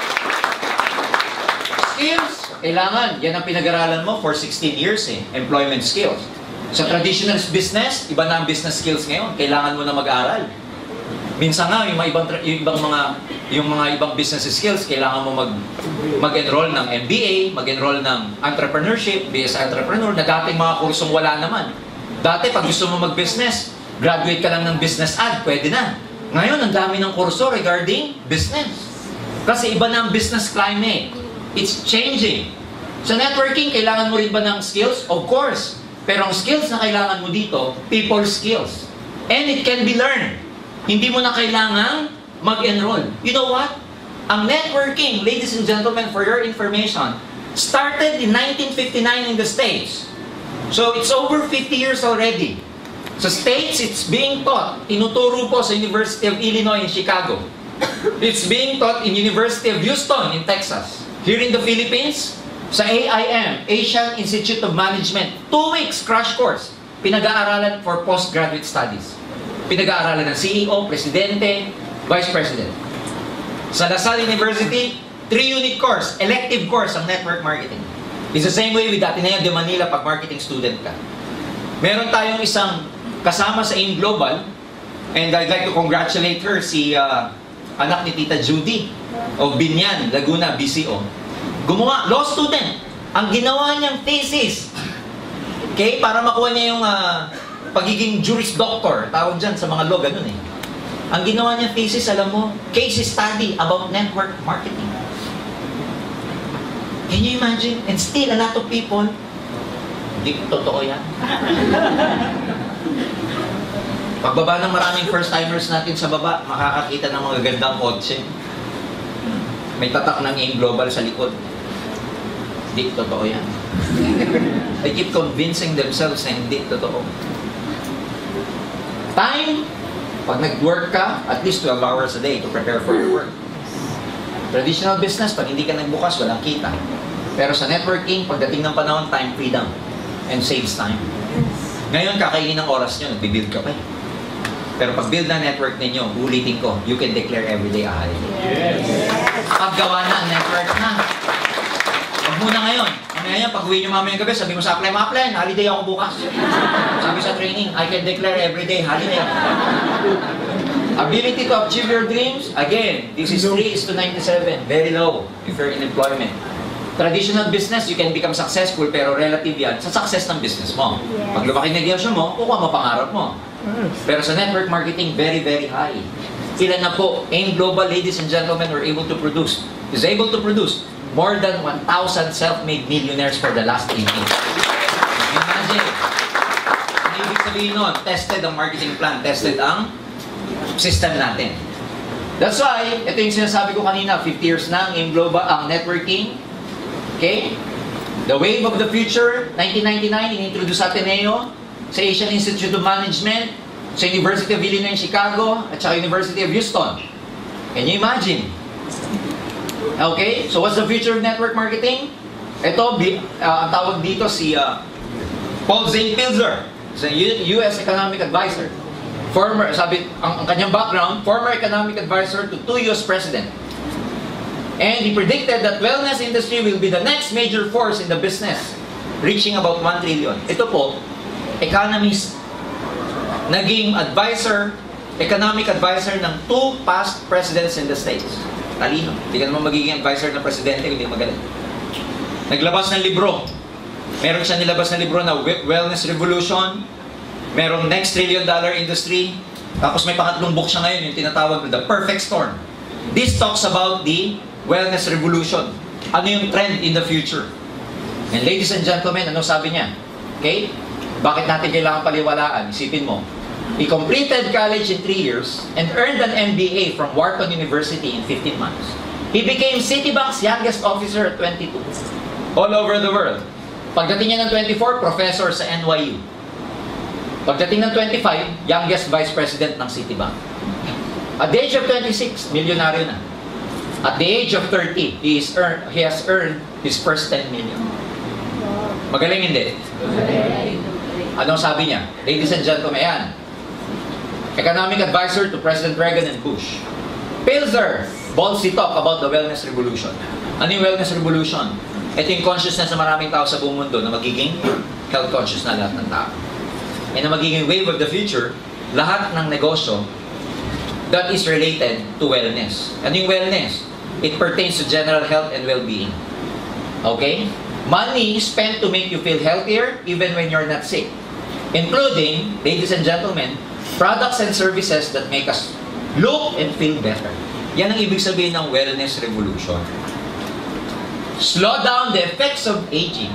Skills, kailangan. Yan ang pinag-aralan mo for 16 years employment skills. Sa traditional business, iba na ang business skills ngayon. Kailangan mo na mag-aral. Minsan nga, yung mga ibang business skills, kailangan mo mag-enroll ng MBA, mag-enroll ng entrepreneurship, BS entrepreneur, na dating mga kursong wala naman. Dati, pag gusto mo mag-business, graduate ka lang ng business ad, pwede na. Ngayon, ang dami ng kurso regarding business. Kasi iba na ang business climate. It's changing. Sa networking, kailangan mo rin ba ng skills? Of course. Pero ang skills na kailangan mo dito, people skills. And it can be learned. Hindi mo na kailangang mag-enroll. You know what? Ang networking, ladies and gentlemen, for your information, started in 1959 in the States. So it's over 50 years already. Sa States, it's being taught. Tinuturo po sa University of Illinois in Chicago. It's being taught in University of Houston in Texas. Here in the Philippines, sa AIM, Asian Institute of Management, 2 weeks crash course, pinag-aaralan for postgraduate studies. Pinag-aaralan ng CEO, Presidente, Vice President. Sa LaSalle University, 3-unit course, elective course ang network marketing. It's the same way with Ateneo de Manila pag marketing student ka. Meron tayong isang kasama sa AIM Global, and I'd like to congratulate her, si anak ni Tita Judy of Binyan, Laguna, BCO. Gumawa, law student. Ang ginawa niyang thesis, okay, para makuha niya yung pagiging Juris Doctor, tawag dyan sa mga law, ganun eh. Ang ginawa niyang thesis, alam mo, case study about network marketing. Can you imagine? And still, a lot of people, hindi totoo yan. Pagbaba ng maraming first-timers natin sa baba, makakakita ng mga gandang kotse. May tatak ng AIM Global sa likod. Hindi totoo yan. They keep convincing themselves na hindi totoo. Time, pag nag-work ka, at least 12 hours a day to prepare for your work. Traditional business, pag hindi ka nagbukas, walang kita. Pero sa networking, pagdating ng panahon, time freedom and saves time. Ngayon, kakainin ng oras nyo, nagbibuild ka pa. Pero pag build na network ninyo, ulitin ko, you can declare everyday a holiday. Yes. Paggawa na ang network na. Huwag muna ngayon. Ngayon, pag uwi nyo mamayang gabi, sabi mo sa apply, holiday ako bukas. Sabi sa training, I can declare everyday holiday. Ability to achieve your dreams, again, this is 3:97, very low if you're in employment. Traditional business, you can become successful, pero relative yan sa success ng business mo. Pag lumaki negosyo mo, kukuha mo pangarap mo. Pero sa network marketing, very, very high. Ilan na po, AIM Global, ladies and gentlemen, is able to produce more than 1,000 self-made millionaires for the last 8 years. Imagine. Ang ibig sabihin nun, tested ang marketing plan, tested ang system natin. That's why, ito yung sinasabi ko kanina, 50 years na ang AIM Global, ang networking. Okay? The wave of the future, 1999, in-introduce sa Ateneo, sa Asian Institute of Management, sa University of Illinois in Chicago, at saka University of Houston. Can you imagine? Okay, so what's the future of network marketing? Ito, ang tawag dito si Paul Zane Pilzer, sa US Economic Advisor. Sabi, ang kanyang background, former economic advisor to 2 US president. And he predicted that wellness industry will be the next major force in the business, reaching about 1 trillion. Ito po, economist, naging economic advisor ng 2 past presidents in the States. Talino. Hindi ka naman magiging advisor ng presidente kung hindi magaling. Naglabas ng libro. Meron siya nilabas na libro na Wellness Revolution. Merong Next $1 Trillion Industry. Tapos may pangatlong book siya ngayon, yung tinatawag na The Perfect Storm. This talks about the wellness revolution. Ano yung trend in the future? And ladies and gentlemen, ano sabi niya? Okay? Bakit natin kailangan paliwalaan? Isipin mo. He completed college in 3 years and earned an MBA from Wharton University in 15 months. He became Citibank's youngest officer at 22. All over the world. Pagdating niya ng 24, professor sa NYU. Pagdating ng 25, youngest vice president ng Citibank. At the age of 26, milyonaryo na. At the age of 30, he has earned his first 10 million. Magaling hindi? Anong sabi niya? Ladies and gentlemen, yan. Economic advisor to President Reagan and Bush. Pilzer, ballsy talk about the wellness revolution. Ano yung wellness revolution? Ito yung consciousness ng maraming tao sa buong mundo na magiging health conscious na lahat ng tao. And na magiging wave of the future, lahat ng negosyo that is related to wellness. Ano yung wellness? It pertains to general health and well-being. Okay? Money spent to make you feel healthier even when you're not sick. Including, ladies and gentlemen, products and services that make us look and feel better. Yan ang ibig sabihin ng wellness revolution. Slow down the effects of aging.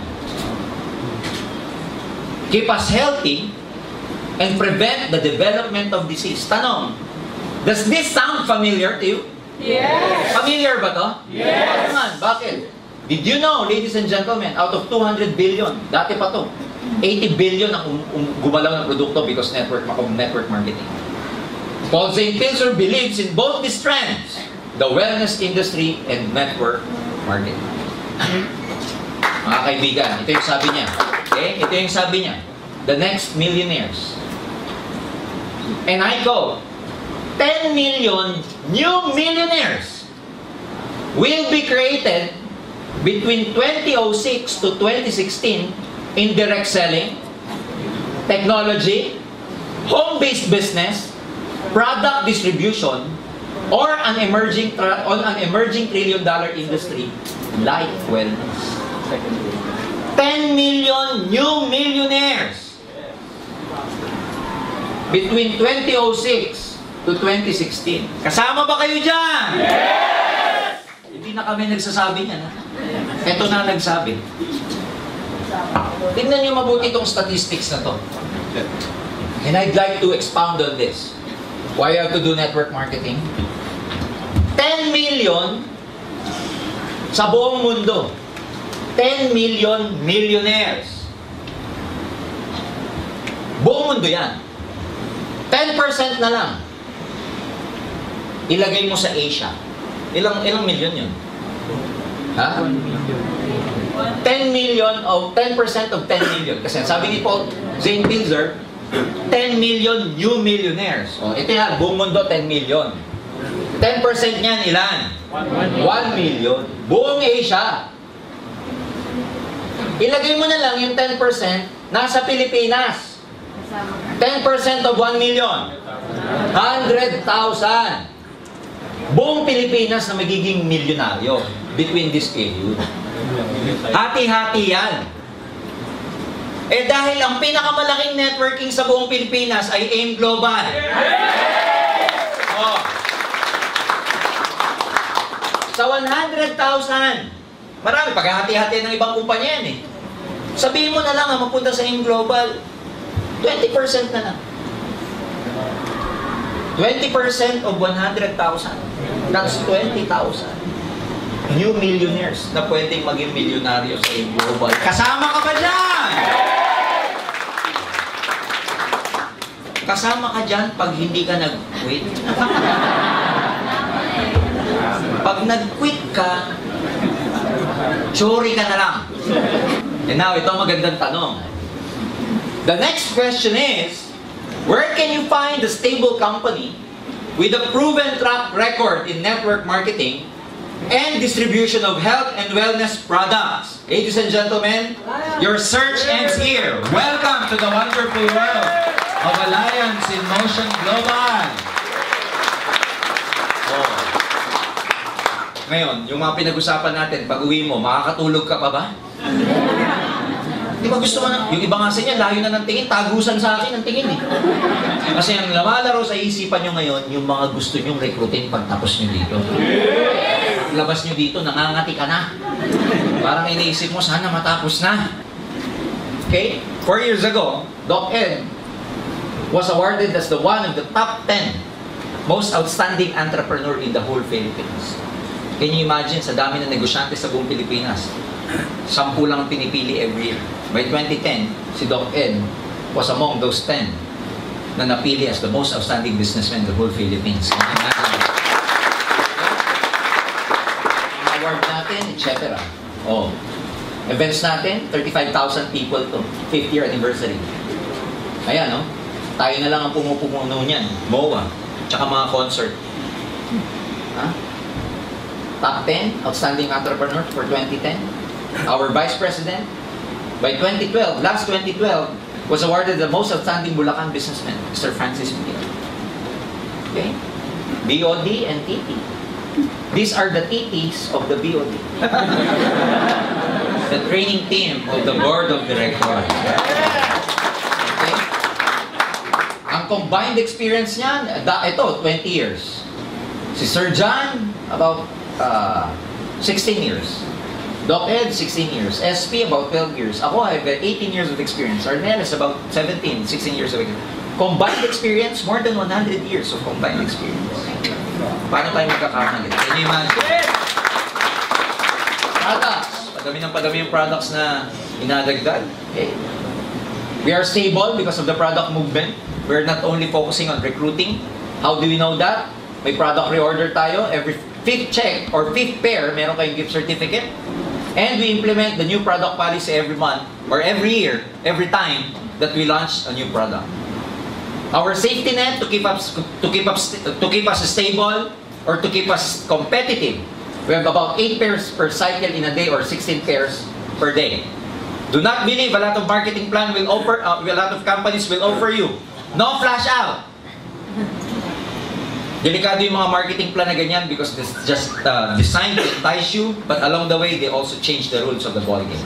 Keep us healthy and prevent the development of disease. Tanong, does this sound familiar to you? Yes. Familiar ba to? Yes. Naman, bakit? Did you know, ladies and gentlemen, out of 200 billion, dati pa to, 80 billion ang gumalaw ng produkto because network marketing. Paul St. Pilzer believes in both these trends, the wellness industry and network marketing. Mga kaibigan, ito yung sabi niya. Okay? Ito yung sabi niya. The next millionaires. And I quote, 10 million new millionaires will be created between 2006 to 2016 in direct selling, technology, home-based business, product distribution, or an emerging trillion-dollar industry like wellness. 10 million new millionaires between 2006 to 2016. Kasama ba kayo dyan? Yes! Hindi na kami nagsasabi niyan. Ito na nagsabi. Tingnan niyo mabuti itong statistics na to. And I'd like to expound on this. Why you have to do network marketing? 10 million sa buong mundo. 10 million millionaires. Buong mundo yan. 10% na lang. Ilagay mo sa Asia. Ilang million yun? Ha? 10 million of 10% of 10 million. Kasi sabi ni Paul St. Pilzer, 10 million new millionaires. O, ito yan, buong mundo 10 million. 10% niyan ilan? 1 million. Buong Asia. Ilagay mo na lang yung 10% nasa Pilipinas. 10% of 1 million. 100,000. Buong Pilipinas na magiging milyonaryo between this period. Hati-hati yan. Eh dahil ang pinakamalaking networking sa buong Pilipinas ay AIM Global. Oh. Sa 100,000, marami, paghahati-hati ng ibang kumpanya yan eh. Sabihin mo na lang na mapunta sa AIM Global, 20% na lang. 20% of 100,000. That's 20,000. New millionaires na pwedeng maging milyonaryo sa AIM Global. Kasama ka ba dyan? Kasama ka dyan pag hindi ka nag-quit. Pag nag-quit ka, chori ka na lang. And now, ito ang magandang tanong. The next question is, where can you find a stable company with a proven track record in network marketing and distribution of health and wellness products? Ladies and gentlemen, your search ends here. Welcome to the wonderful world of Alliance in Motion Global. Oh. Ngayon, yung mga pinag-usapan natin, pag uwi mo, makakatulog ka pa ba? Di ba gusto mo na, yung iba nga sa inyo, layo na ng tingin, tagusan sa akin ang tingin eh. Kasi ang lumalaro sa isipan nyo ngayon, yung mga gusto nyong rekrutin pagtapos nyo dito. Labas nyo dito, nangangati ka na. Parang iniisip mo, sana matapos na. Okay? 4 years ago, Doc Ed was awarded as the one of the top 10 most outstanding entrepreneur in the whole Philippines. Can you imagine, sa dami ng negosyante sa buong Pilipinas, 10 lang ang pinipili every year. By 2010, si Doc Ed was among those 10 na napili as the most outstanding businessman in the whole Philippines. Can you imagine? Ang award natin, etc. Oh. Events natin, 35,000 people to. 5th year anniversary. Ayan, no? Tayo na lang ang pumupuno niyan. MOA. Tsaka mga concert. Ha? Top 10 outstanding entrepreneurs for 2010. Our Vice President, by 2012, last 2012, was awarded the most outstanding Bulacan businessman, Mr. Francis Miguel. Okay? BOD and TT. These are the TTs of the BOD. The training team of the Board of Directors. Okay? Ang combined experience niyan, ito, 20 years. Si Sir John, about 16 years. Doc Ed, 16 years. SP, about 12 years. Ako, I have 18 years of experience. Arnel is about 17, 16 years of experience. Combined experience, more than 100 years of combined experience. Paano tayo magkakamali? Can you imagine? Products. Padami yung products na inadagdag. Okay. We are stable because of the product movement. We're not only focusing on recruiting. How do we know that? May product reorder tayo. Every 5th check or 5th pair, meron kayong gift certificate. And we implement the new product policy every month or every year, every time that we launch a new product. Our safety net to keep us stable or to keep us competitive. We have about 8 pairs per cycle in a day or 16 pairs per day. Do not believe a lot of marketing plan will offer, a lot of companies will offer you. No flash out. Delikado yung mga marketing plan na ganyan because it's just designed to entice you, but along the way, they also change the rules of the ballgame.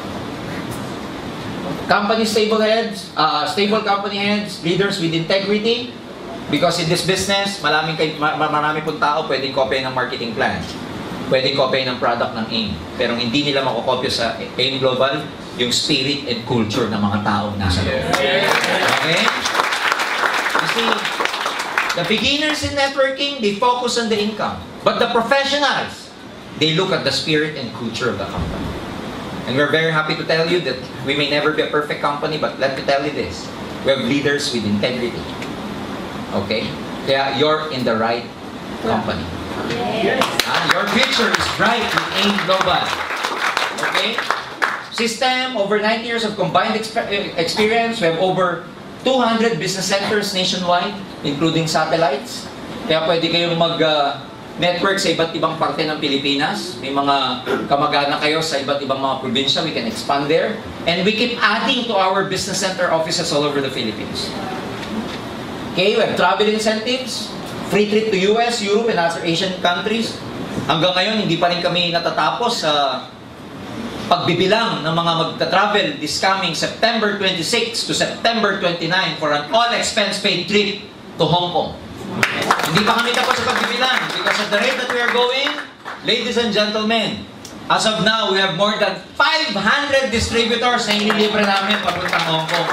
Company stable heads, stable company heads, leaders with integrity, because in this business, marami pong tao pwedeng kopya ng marketing plan, pwedeng kopya ng product ng AIM, pero hindi nila makokopya sa AIM Global yung spirit and culture ng mga tao nasa loob. Okay? You see, the beginners in networking, they focus on the income. But the professionals, they look at the spirit and culture of the company. And we're very happy to tell you that we may never be a perfect company, but let me tell you this. We have leaders with integrity. Okay? Kaya you're in the right company. Yes. Your future is bright with AIM Global. Okay? System, over 9 years of combined experience. We have over 200 business centers nationwide, including satellites. Kaya pwede kayong mag-network sa iba't ibang parte ng Pilipinas. May mga kamag-anak kayo sa iba't ibang mga probinsya. We can expand there. And we keep adding to our business center offices all over the Philippines. Okay, we have travel incentives, free trip to US, Europe, and other Asian countries. Hanggang ngayon, hindi pa rin kami natatapos sa pagbibilang ng mga magta-travel this coming September 26 to September 29 for an all-expense paid trip to Hong Kong. Hindi pa kami tapos sa pagbibilang because at the rate that we are going, ladies and gentlemen, as of now, we have more than 500 distributors na inilibre namin papuntang Hong Kong.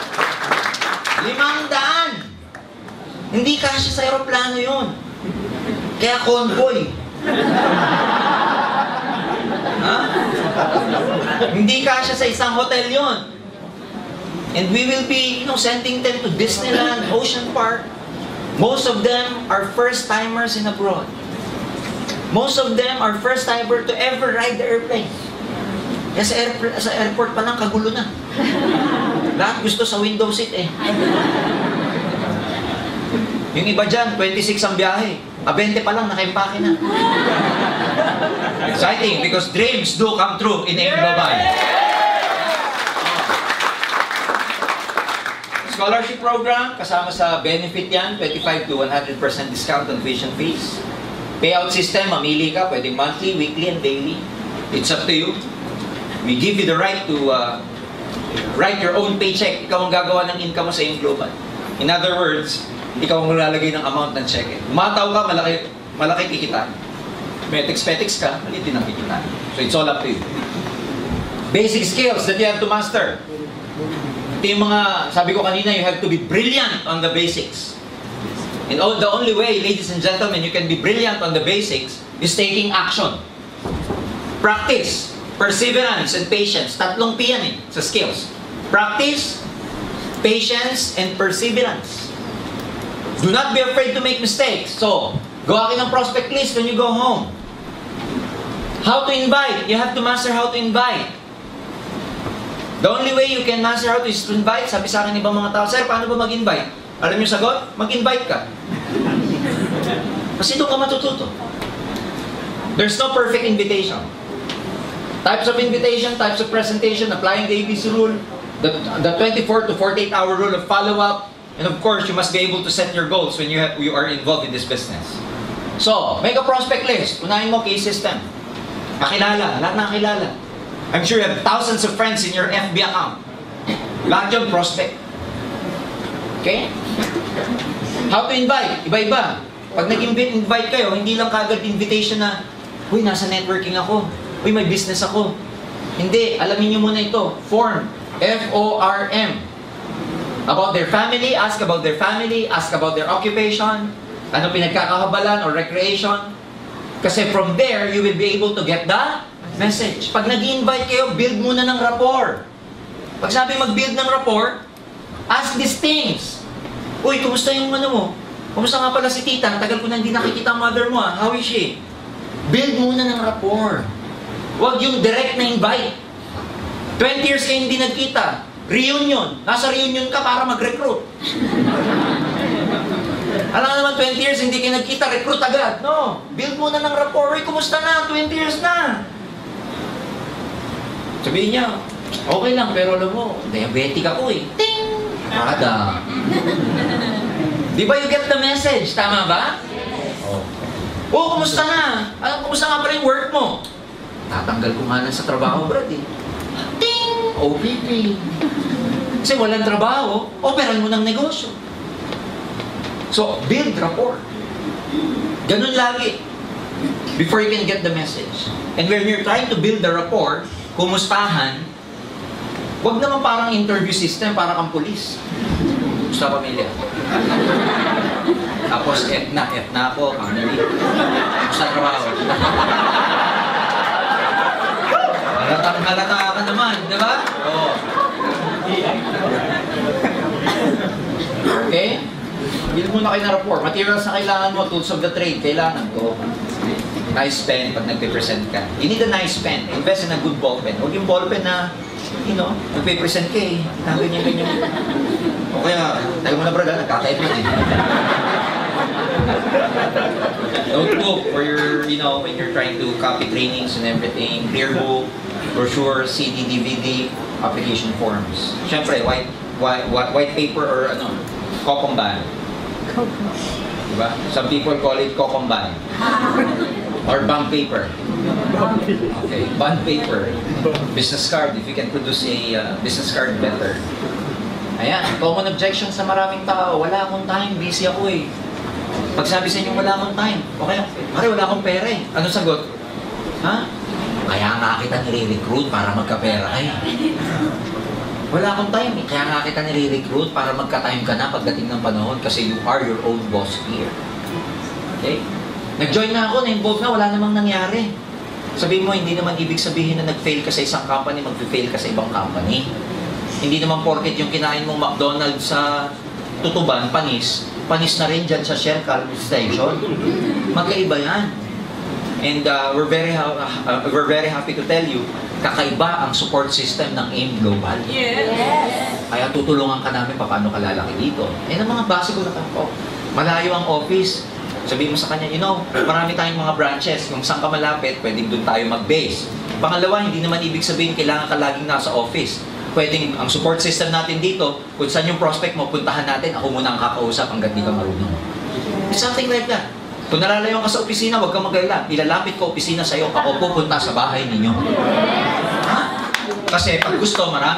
500! Hindi kasya sa aeroplano yun. Kaya convoy. Ha? Hindi kasya sa isang hotel yon. And we will be, sending them to Disneyland, Ocean Park. Most of them are first-timers in abroad. Most of them are first-timer to ever ride the airplane. Kaya sa airport pa lang, kagulo na. Lahat gusto sa window seat eh. Yung iba dyan, 26 ang biyahe. 20 pa lang, nakaimpake na. Exciting because dreams do come true in AIM Global. Scholarship program, kasama sa benefit yan, 25 to 100% discount on tuition fees. Payout system, mamili ka, pwedeng monthly, weekly, and daily. It's up to you. We give you the right to Write your own paycheck. Ikaw ang gagawa ng income mo sa iyong global. In other words, ikaw ang lalagay ng amount ng check. Umataw ka, malaki kikita. Petiks ka, maliit din ang kikita. So it's all up to you. Basic skills that you have to master. Ito yung mga, sabi ko kanina, you have to be brilliant on the basics. And the only way, ladies and gentlemen, you can be brilliant on the basics is taking action. Practice, perseverance, and patience. Tatlong P yan sa skills. Practice, patience, and perseverance. Do not be afraid to make mistakes. So, gawa kayo ng prospect list when you go home. How to invite? You have to master how to invite. The only way you can master how to invite, sabi sa akin ibang mga tao, Sir, paano ba mag-invite? Alam niyo sagot? Mag-invite ka. Kasi doon ka matututo. There's no perfect invitation. Types of invitation, types of presentation, applying the ABC rule, the 24 to 48 hour rule of follow-up, and of course, you must be able to set your goals when you are involved in this business. So, make a prospect list. Unahin mo case system. Kakilala, lahat na kakilala. I'm sure you have thousands of friends in your FB account. Lahat yun, prospect. Okay? How to invite? Iba-iba. Pag nag-invite kayo, hindi lang kagad invitation na, uy, nasa networking ako. Uy, may business ako. Hindi, alamin nyo muna ito. Form. F-O-R-M. About their family, ask about their family, ask about their occupation, ano pinagkakahabalan or recreation. Kasi from there, you will be able to get the message. Pag nag-invite kayo, build muna ng rapport. Pag sabi mag-build ng rapport, ask these things. Uy, kumusta yung ano mo? Kumusta nga pala si tita? Tagal ko na hindi nakikita ang mother mo. How is she? Build muna ng rapport. Huwag yung direct na invite. 20 years kayo hindi nagkita. Reunion. Nasa reunion ka para mag-recruit. Alam nga naman, 20 years hindi kayo nagkita, recruit agad. No. Build muna ng rapport. Uy, kumusta na? 20 years na. Sabihin niya, okay lang, pero alam mo, diabetic ako eh. Ting! Ada. Di ba you get the message? Tama ba? Oh, kumusta na? Kumusta nga pa rin work mo? Tatanggal ko nga lang sa trabaho, Brad eh. Ting! OPP. Kasi walang trabaho, operan mo ng negosyo. So, build rapport. Ganun lagi. Before you can get the message. And when you're trying to build the rapport, kumustahan, wag naman parang interview system, para kang pulis. Gusto pamilya. Tapos, F na ako, family. Gusto trabaho. Halata ka naman, di ba? Oo. Okay? Build muna kayo ng rapport. Materials na kailangan mo, tools of the trade, kailangan ko. Nice pen pag nagpe-present ka. You need a nice pen. Invest in a good ball pen. Huwag yung ball pen na, nagpe-present ka eh. Ganyan. O kaya, tayo mo na brad, nagkakaip yun eh. Notebook for your, when you're trying to copy trainings and everything. Clear book, brochure, CD, DVD, application forms. Siyempre, white paper or kokomban. Diba? Some people call it kokomban. Or bond paper. Okay, bond paper. Business card, if you can produce a business card, better. Ayan, common objection sa maraming tao, wala akong time, busy ako eh. Pag sabi sa inyo, wala akong time, okay, pare, wala akong pera eh. Ano sagot? Ha? Kaya nga kita nire-recruit para magka-pera eh. Wala akong time eh. Kaya nga kita nire-recruit para magka-time ka na pagdating ng panahon kasi you are your own boss here. Okay? Nag-join na ako, na-involve na, wala namang nangyari. Sabihin mo, hindi naman ibig sabihin na nag-fail ka sa isang company, mag-fail ka sa ibang company. Hindi naman porket yung kinain mong McDonald's sa Tutuban, panis na rin dyan sa Shell Station. Magkaiba yan. And we're very happy to tell you, kakaiba ang support system ng AIM Global. Yes! Kaya tutulungan ka namin paano ka lalaki dito. Ang mga basic na tanong. Malayo ang office. Sabihin mo sa kanya, marami tayong mga branches. Kung saan ka malapit, pwedeng doon tayo mag-base. Pangalawa, hindi naman ibig sabihin kailangan ka laging nasa office. Pwedeng ang support system natin dito, kung saan yung prospect mo, puntahan natin, ako muna ang kakausap hanggang di ka marunong. It's something like that. Kung nalalayo ka sa opisina, huwag kang mag-alala. Ilalapit ko opisina sa'yo, ako pupunta sa bahay ninyo. Ha? Kasi pag gusto, maraming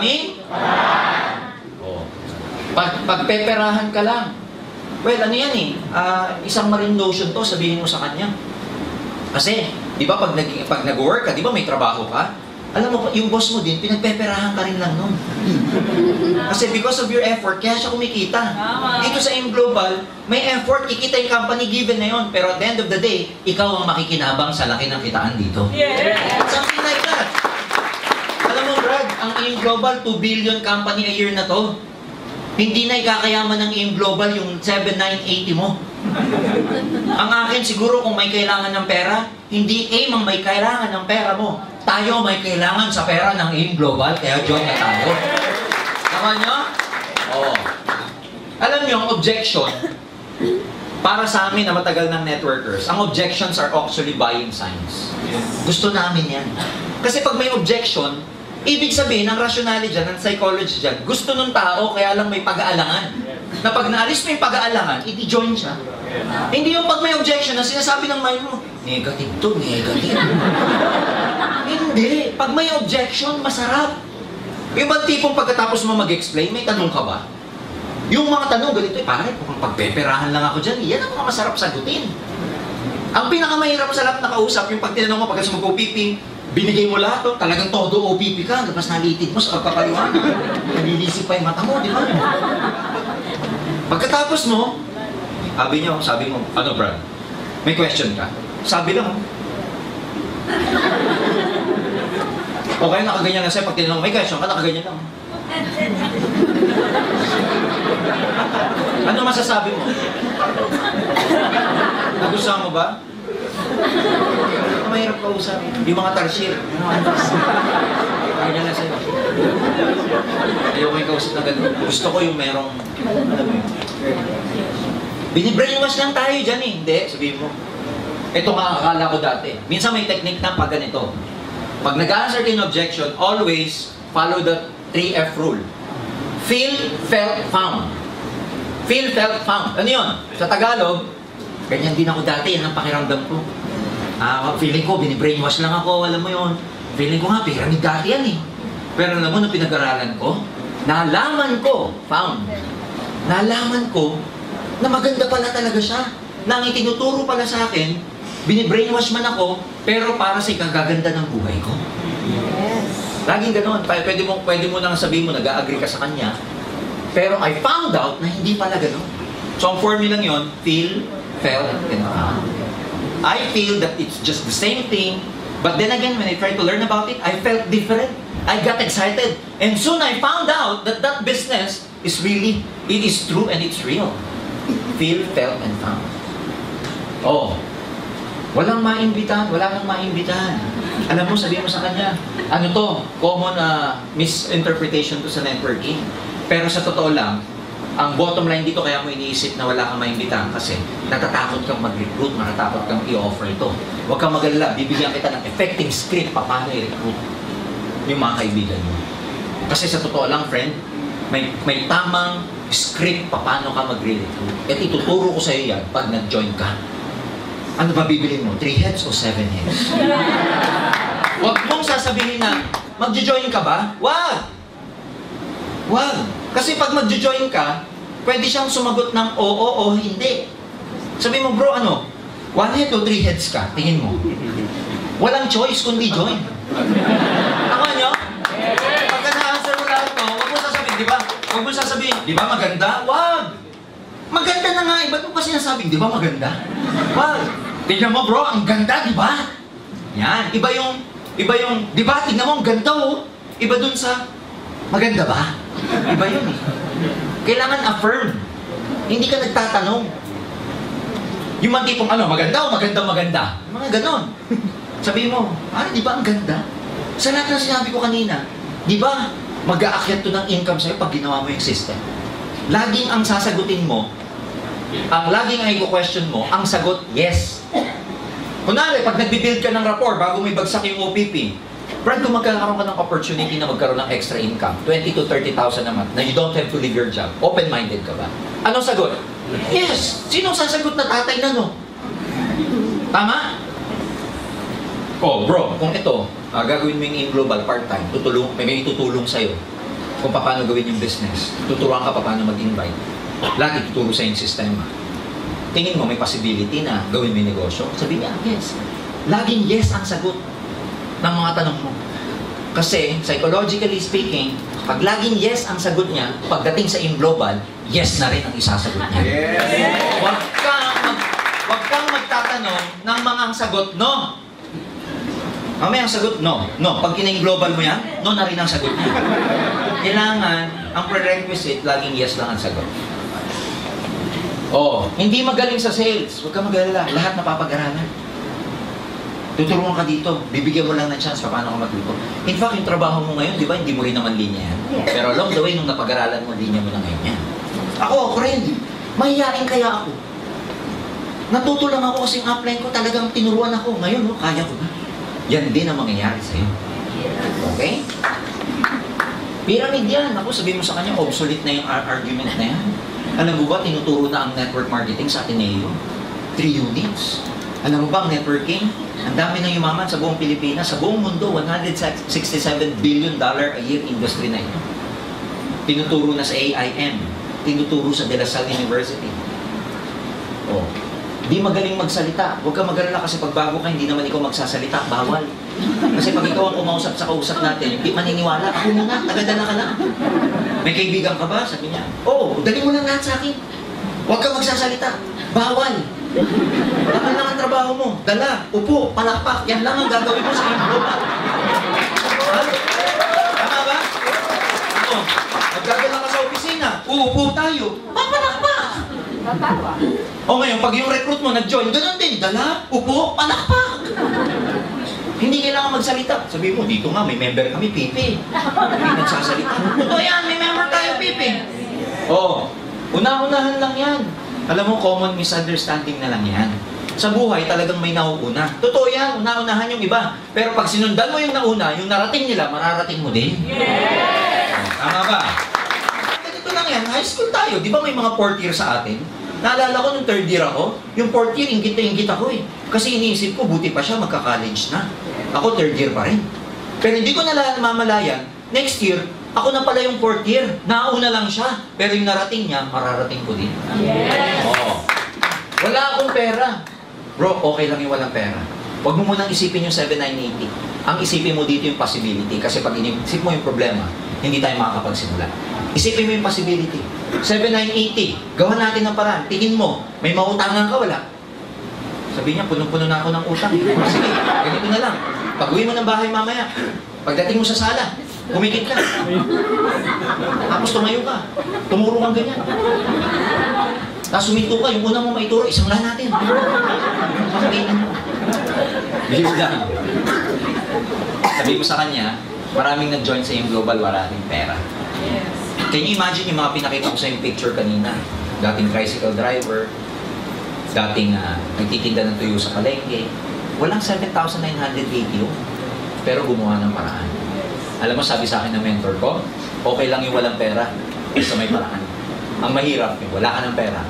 Oh. Pagpeperahan ka lang. Well, ano yan eh, isang marine lotion to, sabihin mo sa kanya. Kasi, di ba pag nag-work ka, di ba may trabaho ka? Alam mo, yung boss mo din, pinagpeperahan ka rin lang nun. Kasi because of your effort, kaya siya kumikita. Dito sa AIM Global, may effort, kikita yung company given na yun. Pero at the end of the day, ikaw ang makikinabang sa laki ng kitaan dito. Something like that. Alam mo, Brad, ang AIM Global, 2 billion company a year na to. Hindi na ikakayaman ng AIM Global yung 7,980 mo. Ang akin siguro kung may kailangan ng pera, hindi AIM ang may kailangan ng pera mo. Tayo may kailangan sa pera ng AIM Global, kaya join na tayo. Tama nyo? Oo. Alam nyo, ang objection, para sa amin na matagal ng networkers, ang objections are actually buying signs. Gusto namin yan. Kasi pag may objection, ibig sabihin, ang rationality dyan, ang psychology dyan, gusto ng tao, kaya lang may pag-aalangan. Na pag naalis mo yung pag-aalangan, i-join siya. Hindi yung pag may objection na sinasabi ng mind mo, negative to, negative. Hindi. Pag may objection, masarap. Yung bang tipong pagkatapos mo mag-explain, may tanong ka ba? Yung mga tanong, ganito, pare, kung pagpeperahan lang ako dyan, yan ang mga masarap sagutin. Ang pinakamahirap sa lahat nakausap, yung pag tinanong mo, pagkas mag-OPP, binigay mo lahat, talagang todo OPP ka, tapos nalitid mo sa pagpapaliwanag. Nalilisip pa yung mata mo, di ba? Pagkatapos mo, sabi mo, ano Brad, may question ka? Sabi lang, okay, nakaganyan na sa'yo, pag tinanong, may question ka, nakaganyan lang. Ano masasabi mo? Nagustuhan mo ba? Mahirap kausap. Yung mga tarsier. Ganyan na sa'yo. Ayaw ko yung kausap na gano'n. Gusto ko yung merong, alam mo yun. Binibrainwash lang tayo dyan eh. Hindi, sabihin mo. Ito nga akala ko dati. Minsan may technique na pag ganito. Pag nag-answer kayo ng objection, always follow the 3F rule. Feel, felt, found. Feel, felt, found. Ano yun? Sa Tagalog, ganyan din ako dati. Yan ang pakiramdam ko. Feeling ko, binibrainwash lang ako. Alam mo yun. Feeling ko nga, pyramid dati yan eh. Pero alam mo, nung pinag-aralan ko, nalaman ko, found. Nalaman ko, na maganda pala talaga siya. Na ang itinuturo pala sa akin, binibrainwash man ako, pero para sa ikagaganda ng buhay ko. Laging gano'n. Pwede mo nang sabihin mo, nag-agree ka sa kanya. Pero I found out na hindi pala gano'n. So ang formula yun, feel, felt, and found. I feel that it's just the same thing, but then again, when I tried to learn about it, I felt different. I got excited. And soon I found out that that business is really, it is true and it's real. Feel, felt, and found. Oh, walang maimbitahan, wala kang maimbitahan. Alam mo, sabihin mo sa kanya, ano to, common misinterpretation to sa networking. Pero sa totoo lang, ang bottom line dito, kaya mo iniisip na wala kang maimbitahan kasi natatakot kang mag-recruit, natatakot kang i-offer ito. Huwag kang mag-alala, bibigyan kita ng effective script paano i-recruit yung mga kaibigan mo. Kasi sa totoo lang, friend, may tamang script paano ka mag-recruit. At ituturo ko sa iyo yan pag nag-join ka. Ano ba bibili mo? 3 heads o 7 heads? Huwag mong sasabihin na, mag-join ka ba? Wag! Wag! Kasi pag mag-join ka, pwede siyang sumagot ng oo o hindi. Sabi mo, bro, ano? 1 head o 3 heads ka? Tingin mo. Walang choice kundi join. Ako nyo? Pagka na-answer mo lahat to, huwag mo sasabihin, di ba? Huwag mo sasabihin, di ba maganda? Wag! Maganda na nga, ba't mo pa sinasabing, di ba maganda? Wag! Tingnan mo bro, ang ganda, di ba? Yan, iba yung, di ba? Tingnan mo, ang ganda oh. Iba dun sa, maganda ba? Iba yun eh. Kailangan affirm. Hindi ka nagtatanong. Yung mga tipong ano, maganda o maganda? Mga ganon. Sabihin mo, di ba ang ganda? Sa lahat ng sinabi ko kanina, di ba mag-aakyat to ng income sa'yo pag ginawa mo yung system? Laging ang sasagutin mo, laging ang i-question mo, ang sagot, yes. Kunwari, pag nagbibuild ka ng rapport bago may bagsak yung OPP, Brad, kung magkakaroon ka ng opportunity na magkaroon ng extra income, 20 to 30,000 a month, na you don't have to leave your job, open-minded ka ba? Anong sagot? Yes! Sinong sasagot na tatay na no? Tama? Oh, bro, kung ito, gagawin mo yung in global part-time, may tutulong sa'yo. kung paano gawin yung business. Tuturuan ka paano mag-invite. Lagi tuturo sa yung sistema. Tingin mo may possibility na gawin mo yung negosyo? Sabi niya, yes. Laging yes ang sagot ng mga tanong mo. Kasi, psychologically speaking, pag laging yes ang sagot niya, pagdating sa in-global, yes na rin ang isasagot niya. Yes. Huwag kang magtatanong ng mga ang sagot, no. Mamaya ang sagot, no. No. Pag in-global mo yan, no na rin ang sagot niya. Kailangan, ang prerequisite, laging yes lang ang sagot. Oh, hindi magaling sa sales. Huwag kang mag-alala. Lahat napapag-aralan. Tuturuan ka dito. Bibigyan mo lang ng chance paano ka matuto. In fact, yung trabaho mo ngayon, di ba, hindi mo rin naman linya yan. Pero along the way, nung napag-aralan mo, linya mo na ngayon yan. Ako rin. Mahihain kaya ako. Natuto lang ako kasi yung upline ko, talagang tinuruan ako. Ngayon, no, kaya ko na. Yan din ang mangyayari sa'yo. Okay? Pyramid yan. Ako, sabihin mo sa kanya, obsolete na yung argument na yan. Alam mo ba, tinuturo na ang network marketing sa Ateneo? 3 units. Alam mo ba, ang networking? Ang dami na yumaman sa buong Pilipinas, sa buong mundo, $167 billion a year industry na ito. Tinuturo na sa AIM. Tinuturo sa De La Salle University. Oh. Di magaling magsalita. Huwag kang mag-alala kasi pag bago ka, hindi naman ikaw magsasalita. Bawal. Kasi pag ikaw ang kumausap sa kausap natin, hindi maniniwala. Ako muna, tagadala ka na. May kaibigan ka ba? Sabi niya, oo, dali mo lang lahat sa akin. Huwag kang magsasalita. Bawal. Ano lang ang trabaho mo? Dala, upo, palakpak. Yan lang ang gagawin mo sa iyong global. Ha? Tama ba? Ano? Magdadala ka sa opisina. Uupo tayo. Papalakpak. Tatawa. O ngayon, pag yung recruit mo nag-join, ganun din. Dala, upo, palakpak. Hindi kailangan magsalita. Sabi mo, dito nga, may member kami, Pipi. Hindi nagsasalita. Totoo yan, may member tayo, Pipi. Oo. Una-unahan lang yan. Alam mo, common misunderstanding na lang yan. Sa buhay, talagang may nauuna. Totoo yan, una-unahan yung iba. Pero pag sinundan mo yung nauna, yung narating nila, mararating mo din. Yes! Tama ba? Ganito lang yan, high school tayo. Di ba may mga fourth year sa atin? Naalala ko nung third year ako, yung fourth year, ingit na ingit ako eh. Kasi iniisip ko, buti pa siya, magka-college na. Ako third year pa rin. Pero hindi ko namamalayan, next year, ako na pala yung fourth year. Nauna lang siya. Pero yung narating niya, mararating ko din. Yes! Oo. Wala akong pera. Bro, okay lang yung walang pera. Huwag mo munang isipin yung 7980. Ang isipin mo dito yung possibility. Kasi pag inisip mo yung problema, hindi tayo makakapagsimula. Isipin mo yung possibility. 7980. Gawan natin ng paraan. Tingin mo, may mautangan ka, wala. Sabi niya, punong-puno na ako ng utang. Sige, ganito na lang. Pag-uwi mo ng bahay mamaya. Pagdating mo sa sala, humikit ka. Tapos tumayo ka. Tumuro kang ganyan. Tapos huminto ka. Yung una mo maituro, isang lang natin. Sabihin mo. Bilis lang. Sabi mo sa kanya, maraming nag-join sa yung global, wala rin pera. Yes. Can you imagine yung mga pinakita ko sa yung picture kanina? Dating tricycle driver, dating nagtitinda ng tuyo sa palengke. Walang 7,980 yun. Pero gumawa ng paraan. Alam mo, sabi sa akin ng mentor ko, okay lang yung walang pera, sa may paraan. Ang mahirap, wala ka ng pera.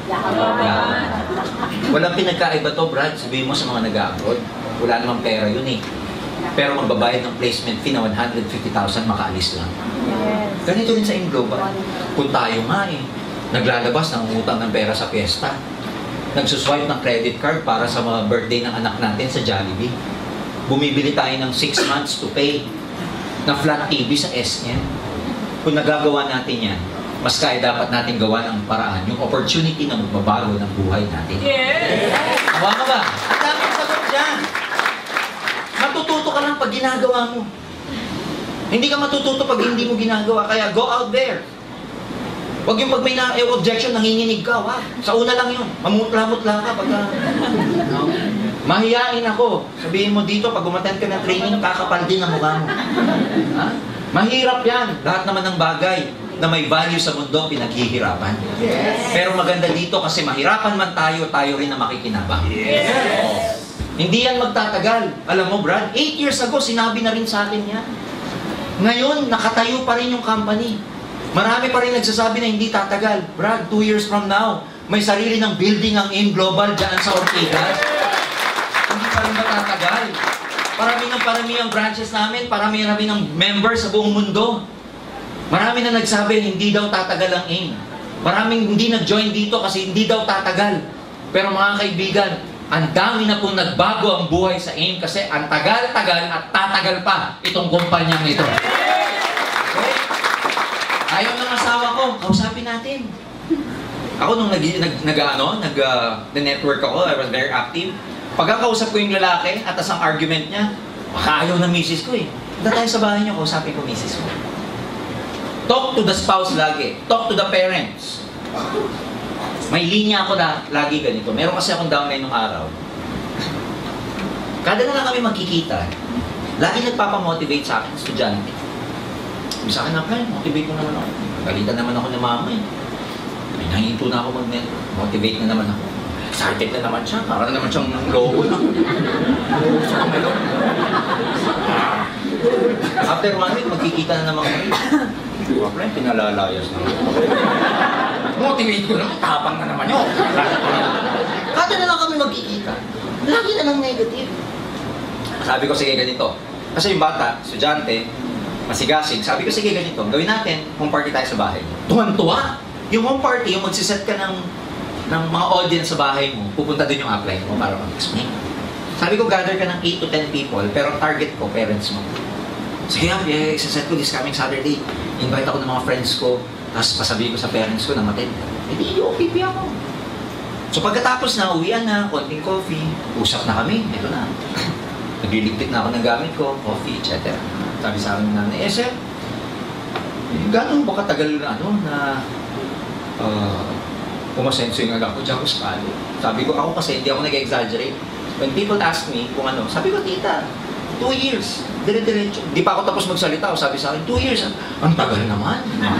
Walang pinagkaiba to, Brad. Sabihin mo sa mga nag-abroad, wala namang pera yun eh. Pero magbabayad ng placement fee na 150,000, makaalis lang. Yes. Ganito rin sa in-global. Kung tayo nga eh, naglalabas ng utang ng pera sa piyesta, nagsuswipe ng credit card para sa mga birthday ng anak natin sa Jollibee, bumibili tayo ng 6 months to pay na flat TV sa SM. Kung nagagawa natin yan, mas kaya dapat natin gawa ng paraan yung opportunity na magbabago ng buhay natin. Yes! Tawa ka ba? Ang daming sagot dyan. Matututo ka lang pag ginagawa mo. Hindi ka matututo pag hindi mo ginagawa. Kaya go out there. Huwag yung pag may objection, nanginginig ka. Wag. Sa una lang yun. Mamutla-mutla ka pagka... No? Mahiyain ako. Sabihin mo dito, pag umattend ka ng training, kakapal din ang mukha mo. Ha? Mahirap yan. Lahat naman ng bagay na may value sa mundo, pinaghihirapan. Yes! Pero maganda dito kasi mahirapan man tayo, tayo rin na makikinabang. Yes! Oo. Hindi yan magtatagal. Alam mo, Brad, 8 years ago, sinabi na rin sa akin yan. Ngayon, nakatayo pa rin yung company. Marami pa rin nagsasabi na hindi tatagal. Brad, 2 years from now, may sarili ng building ang in-global dyan sa Ortigas. Hindi pa rin matatagal. Parami ang branches namin, parami ng members sa buong mundo. Marami na nagsabi, hindi daw tatagal ang AIM. Maraming hindi nag-join dito kasi hindi daw tatagal. Pero mga kaibigan, ang dami na pong nagbago ang buhay sa AIM kasi ang tagal-tagal at tatagal pa itong kumpanyang ito. Okay? Ayaw ng asawa ko, kausapin natin. Ako nung nag-network ako, I was very active. Pagkakausap ko yung lalaki at ang argument niya, baka ayaw ng misis ko eh. Punta tayo sa bahay niyo, kausapin ko misis ko. Talk to the spouse lagi. Talk to the parents. May linya ako na lagi ganito. Meron kasi akong downline nung araw. Kada na lang kami magkikita, lagi nagpapamotivate sa akin, estudyante. Sabi sa akin, motivate mo naman ako. Galitan naman ako ng mama eh. May nahinto na ako motivate na naman ako. Excited na naman siya. Para naman siyang logo na. After 1 week, magkikita na naman kami. Diba, friend, pinalalayas na. Motivate ko naman, tapang na naman yun. Kada na lang kami magkikita. Lagi na lang negative. Sabi ko, sige ganito. Kasi yung bata, estudyante, masigasig. Sabi ko, sige ganito. Gawin natin, home party tayo sa bahay. Tuwan-tuwa. Yung home party, yung magsiset ka ng mga audience sa bahay mo, pupunta din yung upline mo para mag-explain. Sabi ko, gather ka ng 8 to 10 people, pero target ko, parents mo. Sige, isa-set ko this coming Saturday. Invite ako ng mga friends ko, tapos pasabihin ko sa parents ko na matid. Hindi, OPP ako. So pagkatapos na, uwian na, konting coffee, usap na kami, ito na. Nagliligpit na ako ng gamit ko, coffee, etc. Sabi sa akin ng nanay, sir, gano'n ba katagal na pumasenso yung anak ko dyan ko sa kalo? Sabi ko, ako kasi hindi ako nag-exaggerate. When people ask me kung ano, sabi ko, tita, 2 years, dire-diretso. Di pa ako tapos magsalita, o sabi sa akin, 2 years, ang tagal naman.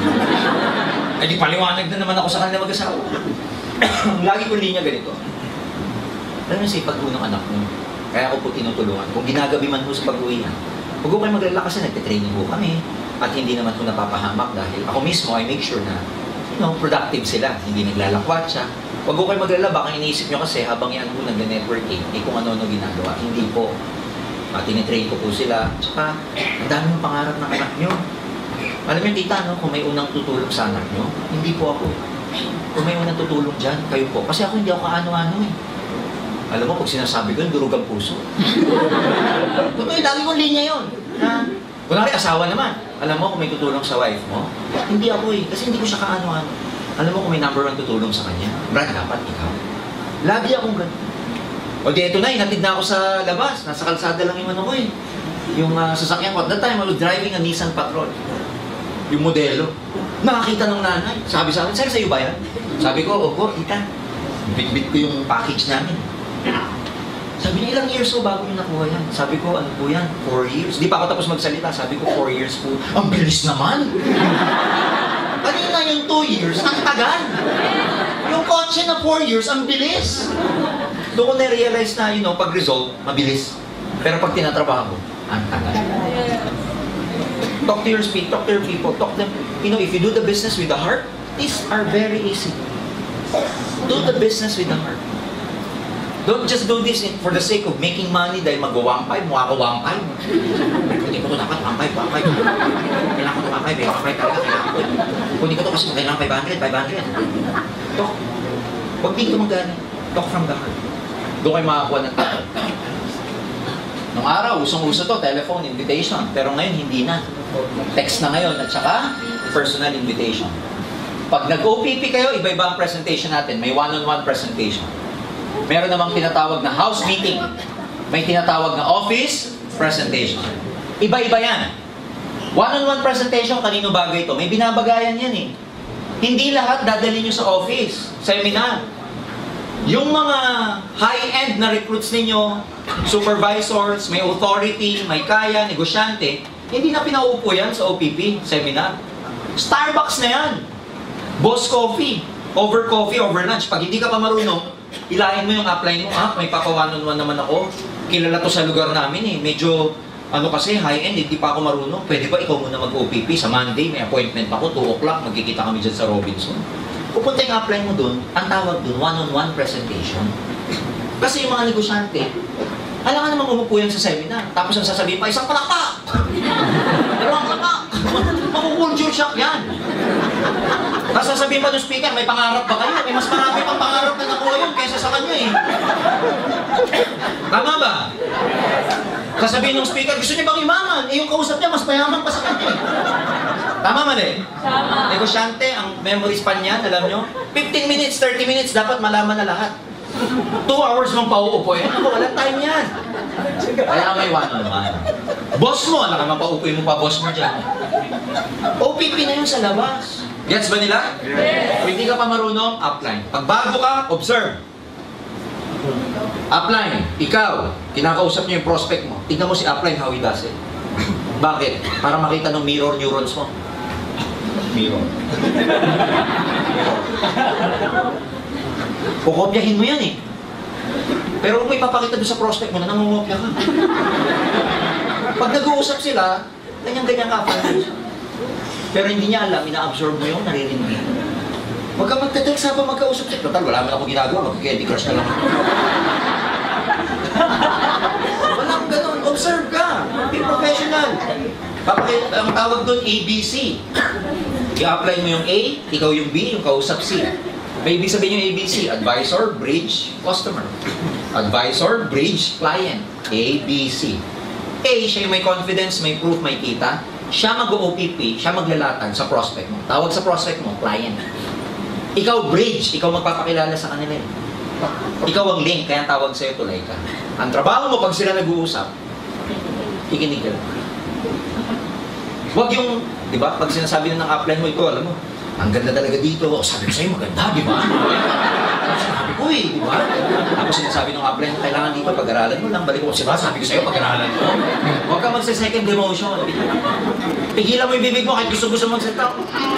Eh di paliwanag na naman ako sa kanila mag-asawa. Lagi kong linya ganito. Alam niyo si pag-unang anak mo, kaya ako po tinutulungan. Kung ginagabi man po sa pag-uwihan, huwag ko kayo maglala kasi nagte-training po kami at hindi naman po napapahamak dahil ako mismo, I make sure na productive sila, hindi naglalakwat siya. Huwag ko kayo maglala, baka iniisip nyo kasi habang yan po nag-networking, kung ano-ano ginagawa. Hindi po. Tinitrain ko po sila. Tsaka, ang dami ng pangarap ng anak nyo. Alam niyo, tita, kung may unang tutulong sa anak nyo, hindi po ako. Kung may unang tutulong dyan, kayo po. Kasi ako hindi ako kaano-ano eh. Alam mo, pag sinasabi ko, durog ang puso. Kung lagi kong linya yun. Kunwari, asawa naman. Alam mo, kung may tutulong sa wife mo, hindi ako eh. Kasi hindi ko siya kaano-ano. Alam mo, kung may number 1 tutulong sa kanya, Brad, dapat ikaw. Lagi akong ganun. O di, eto na, inatid na ako sa labas. Nasa kalsada lang yung ano ko eh. Yung sasakyan ko. At that time, I was driving a Nissan Patrol. Yung modelo. Nakakita ng nanay. Sabi sa akin, sir, sa'yo ba yan? Sabi ko, opo, tita. Bit-bit ko yung package namin. Sabi niya, ilang years ko bago yung nakuha yan? Sabi ko, ano po yan? 4 years. Di pa ako tapos magsalita. Sabi ko, 4 years po. Ang bilis naman! Kanina yung 2 years, ang tagal! Yung kotse na 4 years, ang bilis! Doon ko na-realize na, pag-resolve, mabilis. Pero pag tinatrabaho, ang tagal. Talk to your speed, talk to your people, talk to them. If you do the business with the heart, these are very easy. Do the business with the heart. Don't just do this for the sake of making money dahil mag-1.5, mukha ko 1.5. Kunin ko ito dapat 1.5. Kailangan ko ito 1.5 talaga, kailangan ko. Kunin ko ito kasi kailangan 500. Talk. Huwag dito magaling. Talk from the heart. Doon kayo makakuha ng tao. Nung araw, usong-uso to, telephone, invitation. Pero ngayon, hindi na. Text na ngayon at saka personal invitation. Pag nag-OPP kayo, iba-iba ang presentation natin. May one-on-one presentation. Meron namang tinatawag na house meeting. May tinatawag na office presentation. Iba-iba yan. One-on-one presentation, kanino bagay ito? May binabagayan yan eh. Hindi lahat dadalhin nyo sa office, seminar. Yung mga high-end na recruits ninyo, supervisors, may authority, may kaya, negosyante, hindi na pinaupo yan sa OPP, seminar. Starbucks na yan. Boss coffee. Over coffee, over lunch. Pag hindi ka pa marunong, ilahin mo yung upline mo. May papa-one-on-one naman ako. Kilala to sa lugar namin eh. Medyo, kasi high-end, hindi pa ako marunong. Pwede ba ikaw muna mag-OPP? Sa Monday, may appointment ako, 2 o'clock, magkikita kami dyan sa Robinson. Pupunta yung upline mo dun, ang tawag dun, one-on-one presentation. Kasi yung mga negosyante, alam ka namang umupo yan sa seminar. Tapos ang sasabihin pa, isang palakpak! Dalawang palakpak! Maku-culture shock yan. Tapos sasabihin pa ng speaker, may pangarap ba kayo? May mas marami pang pangarap na nakuha yun kaysa sa kanya eh. Tama ba? Sasabihin ng speaker, gusto niya bang imaman? Eh yung kausap niya, mas mayaman pa sa kanya eh. Tama mali? Tama. Negosyante, ang memory span niyan, alam nyo? 15 minutes, 30 minutes, dapat malaman na lahat. 2 hours mong pauupo eh. Ano, walang time yan. Kaya may one-on-one. Boss mo, alam naman pauupoy mo pa boss mo dyan. OPP na yun sa labas. Gets ba nila? Yes. Kung hindi ka pa marunong, upline. Pag bago ka, observe. Upline, ikaw, kinakausap niyo yung prospect mo. Tignan mo si upline how he does it. Bakit? Para makita ng mirror neurons mo. Mirror. Kukopyahin mo yan eh. Pero kung may papakita doon sa prospect mo na nangungopya ka. Pag nag-uusap sila, ganyan-ganyan ka. Pero hindi niya alam, ina-absorb mo yung naririnig. Huwag ka magte-text habang magkausap siya. Total, wala man ako ginagawa, mag-candy crush na lang. Walang ganun, observe ka. Be professional. Ang tawag doon, ABC. I-apply mo yung A, ikaw yung B, yung kausap C. May ibig sabihin yung ABC, advisor, bridge, customer. Advisor, bridge, client. A, B, C. A, siya yung may confidence, may proof, may kita. Siya mag-OPP, siya maglalatag sa prospect mo. Tawag sa prospect mo, client. Ikaw bridge, ikaw magpapakilala sa kanila. Ikaw ang link, kaya tawag sa'yo tulay ka. Ang trabaho mo pag sila nag-uusap, kikinig ka lang. Huwag yung, di ba, pag sinasabi na ng upline mo, ikaw, alam mo, ang ganda talaga dito. Sabi ko sa'yo, maganda, di ba? Sabi ko eh, di ba? Tapos sinasabi ng upline mo, kailangan dito pag-aralan mo lang. Balik ko, sabi ko sa'yo, pag-aralan mo. Huwag ka magsa-second demotion. Pigilan mo yung bibig mo kahit gusto-gusto magsalita.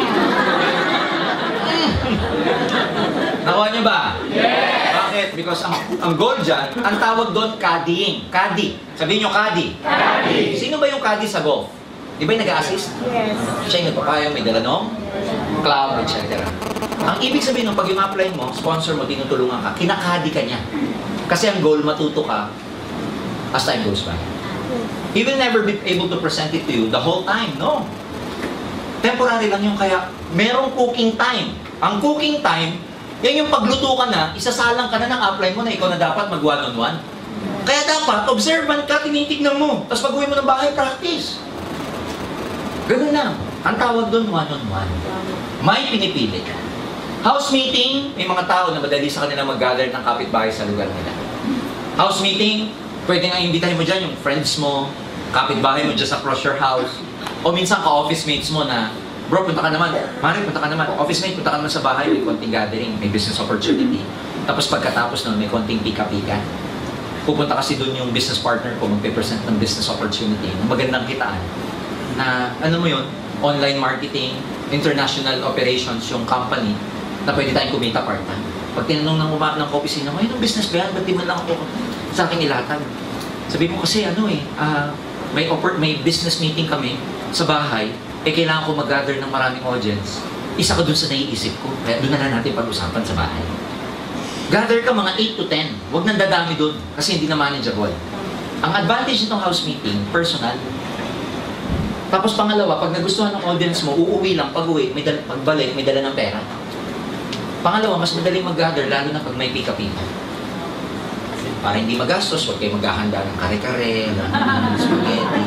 Nakuha niyo ba? Yes! Bakit? Because ang goal dyan, ang tawag doon, caddying. Caddy. Sabihin niyo, caddy. Caddy. Sino ba yung caddy sa golf? Di ba yung nag-a-assist? Yes. Siya yung nagpapayo, may dala nung club, etc. Ang ibig sabihin nung pag yung upline mo, sponsor mo, tinutulungan ka, kinakadi ka niya. Kasi ang goal, matuto ka as time goes by. He will never be able to present it to you the whole time. No. Temporary lang yung kaya merong cooking time. Ang cooking time, yan yung pagluto ka na, isasalang ka na ng upline mo na ikaw na dapat mag one-on-one. Kaya dapat, observant ka, tinitignan mo. Tapos pag uwi mo ng bahay, practice. Ganun lang. Ang tawag doon, one-on-one. May pinipili. House meeting, may mga tao na madali sa kanila mag-gather ng kapitbahay sa lugar nila. House meeting, pwede nga imbitahin mo dyan yung friends mo, kapitbahay mo just across your house, o minsan ka-office mates mo na, bro, punta ka naman. Mari, punta ka naman. Office mate, punta ka naman sa bahay, may konting gathering, may business opportunity. Tapos pagkatapos nun, may konting pika-pika. Pupunta kasi doon yung business partner ko, magpe-present ng business opportunity, ng magandang kitaan. Na, ano mo yun, online marketing, international operations, yung company, na pwede tayong kumita part-time. Pag tinanong ng opisina mo, yung business ba yan? Ba't di man lang ako sa akin ilatag? Sabi mo kasi, may business meeting kami sa bahay, kailangan ko mag-gather ng maraming audience. Isa ka dun sa naiisip ko, kaya doon na lang natin pag-usapan sa bahay. Gather ka mga 8 to 10, huwag nang dadami dun, kasi hindi na manageable. Ang advantage nitong house meeting, personal. Tapos pangalawa, pag nagustuhan ng audience mo, uuwi lang, pag-uwi, pagbalik, may dala ng pera. Pangalawa, mas madaling mag-gather, lalo na pag may pika-pika. Para hindi magastos, huwag kayo maghahanda ng kare-kare, spaghetti.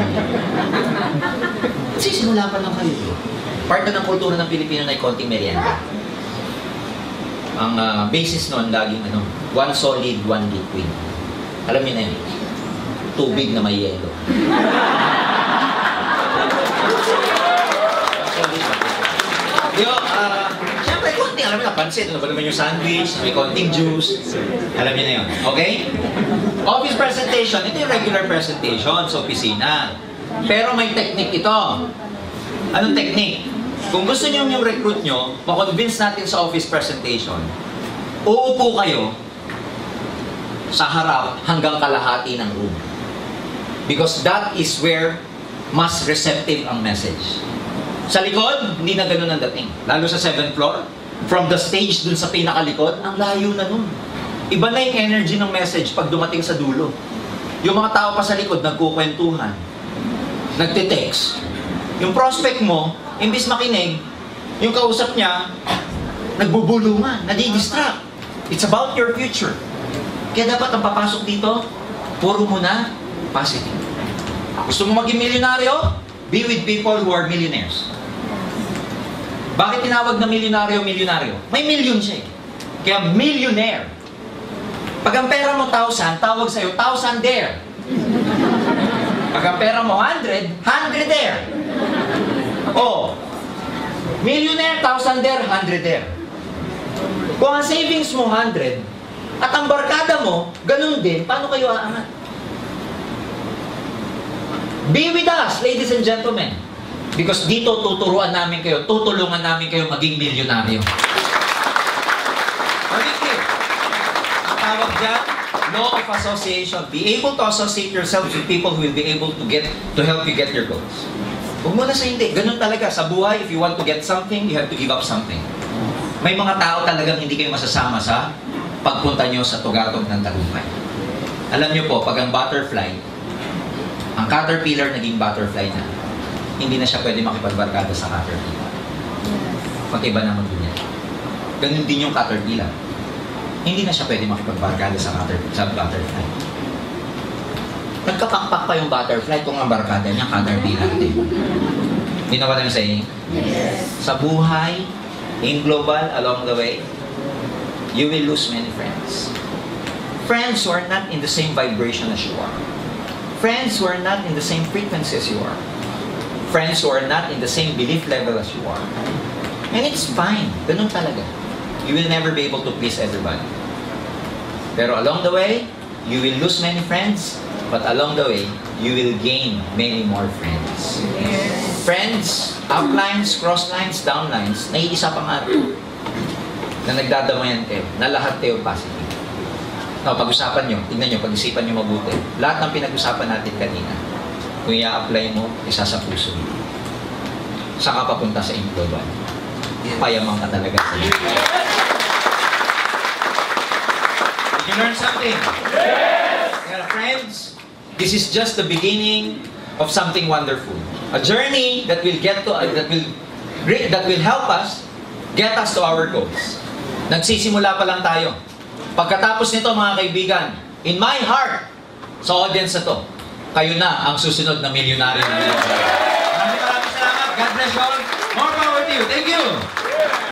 Kasi simula pa lang kayo. Part na ng kultura ng Pilipino na konting merienda. Ang basis nun, laging one solid, one liquid. Alam niyo na yun, tubig na may yelo. Siyempre, konting, alam mo na, pansit, ano ba naman yung sandwich, may konting juice, alam niyo na yun, okay? Office presentation, ito yung regular presentation sa opisina. Pero may technique ito. Anong technique? Kung gusto niyo yung recruit nyo, makonvince natin sa office presentation, uupo kayo sa harap hanggang kalahati ng room. Because that is where mas receptive ang message. Sa likod, hindi na ganun ang dating. Lalo sa 7th floor, from the stage dun sa pinakalikod, ang layo na nun. Iba na yung energy ng message pag dumating sa dulo. Yung mga tao pa sa likod, nagkukwentuhan, nagtitext. Yung prospect mo, imbis makinig, yung kausap niya, nagbubulungan, nadi-distract. It's about your future. Kaya dapat ang papasok dito, puro muna positive. Gusto mo maging milyonaryo? Be with people who are millionaires. Bakit tinawag na milyonaryo? May million siya eh. Kaya millionaire. Pag ang pera mo 1,000, tawag sa'yo, 1,000 there. Pag ang pera mo 100, 100 there. Oh, millionaire, 1,000 there, 100 there. Kung ang savings mo 100, at ang barkada mo, ganun din, paano kayo aangat? Be with us, ladies and gentlemen. Because dito tuturuan namin kayo, tutulungan namin kayo maging milyonaryo. Maging clear. Ang tawag dyan, law of association. Be able to associate yourself with people who will be able to help you get your goals. Huwag mo na sa hindi. Ganun talaga. Sa buhay, if you want to get something, you have to give up something. May mga tao talagang hindi kayo masasama sa pagpunta nyo sa tugatog ng tagumpay. Alam nyo po, pag ang butterfly, ang caterpillar naging butterfly na, hindi na siya pwede makipagbarkada sa caterpillar. Mag-iba naman din yan. Ganun din yung caterpillar. Hindi na siya pwede makipagbarkada sa butterfly. Nagkapakpak pa yung butterfly kung ang barkada niya caterpillar din. You know what I'm saying? Yes. Sa buhay, in global, along the way, you will lose many friends. Friends who are not in the same vibration as you are. Friends who are not in the same frequency as you are. Friends who are not in the same belief level as you are. And it's fine. Ganun talaga. You will never be able to please everybody. Pero along the way, you will lose many friends, but along the way, you will gain many more friends. Yes. Friends, uplines, crosslines, downlines, naiisa pa nga ito na nagdadamayan kayo, na lahat kayo positive. No, pag-usapan nyo, tignan nyo, pag-isipan nyo mabuti. Lahat ng pinag-usapan natin kanina, kung i-apply mo, isa sa puso mo. Saan ka papunta sa global? Payamang ka talaga sa iyo. Did you learn something? Yes! Yeah, friends, this is just the beginning of something wonderful. A journey that will that will help us get us to our goals. Nagsisimula pa lang tayo. Pagkatapos nito mga kaibigan, in my heart, sa audience na to, kayo na ang susunod na milyonaryo ng Maraming salamat. God bless you all. More power to you. Thank you.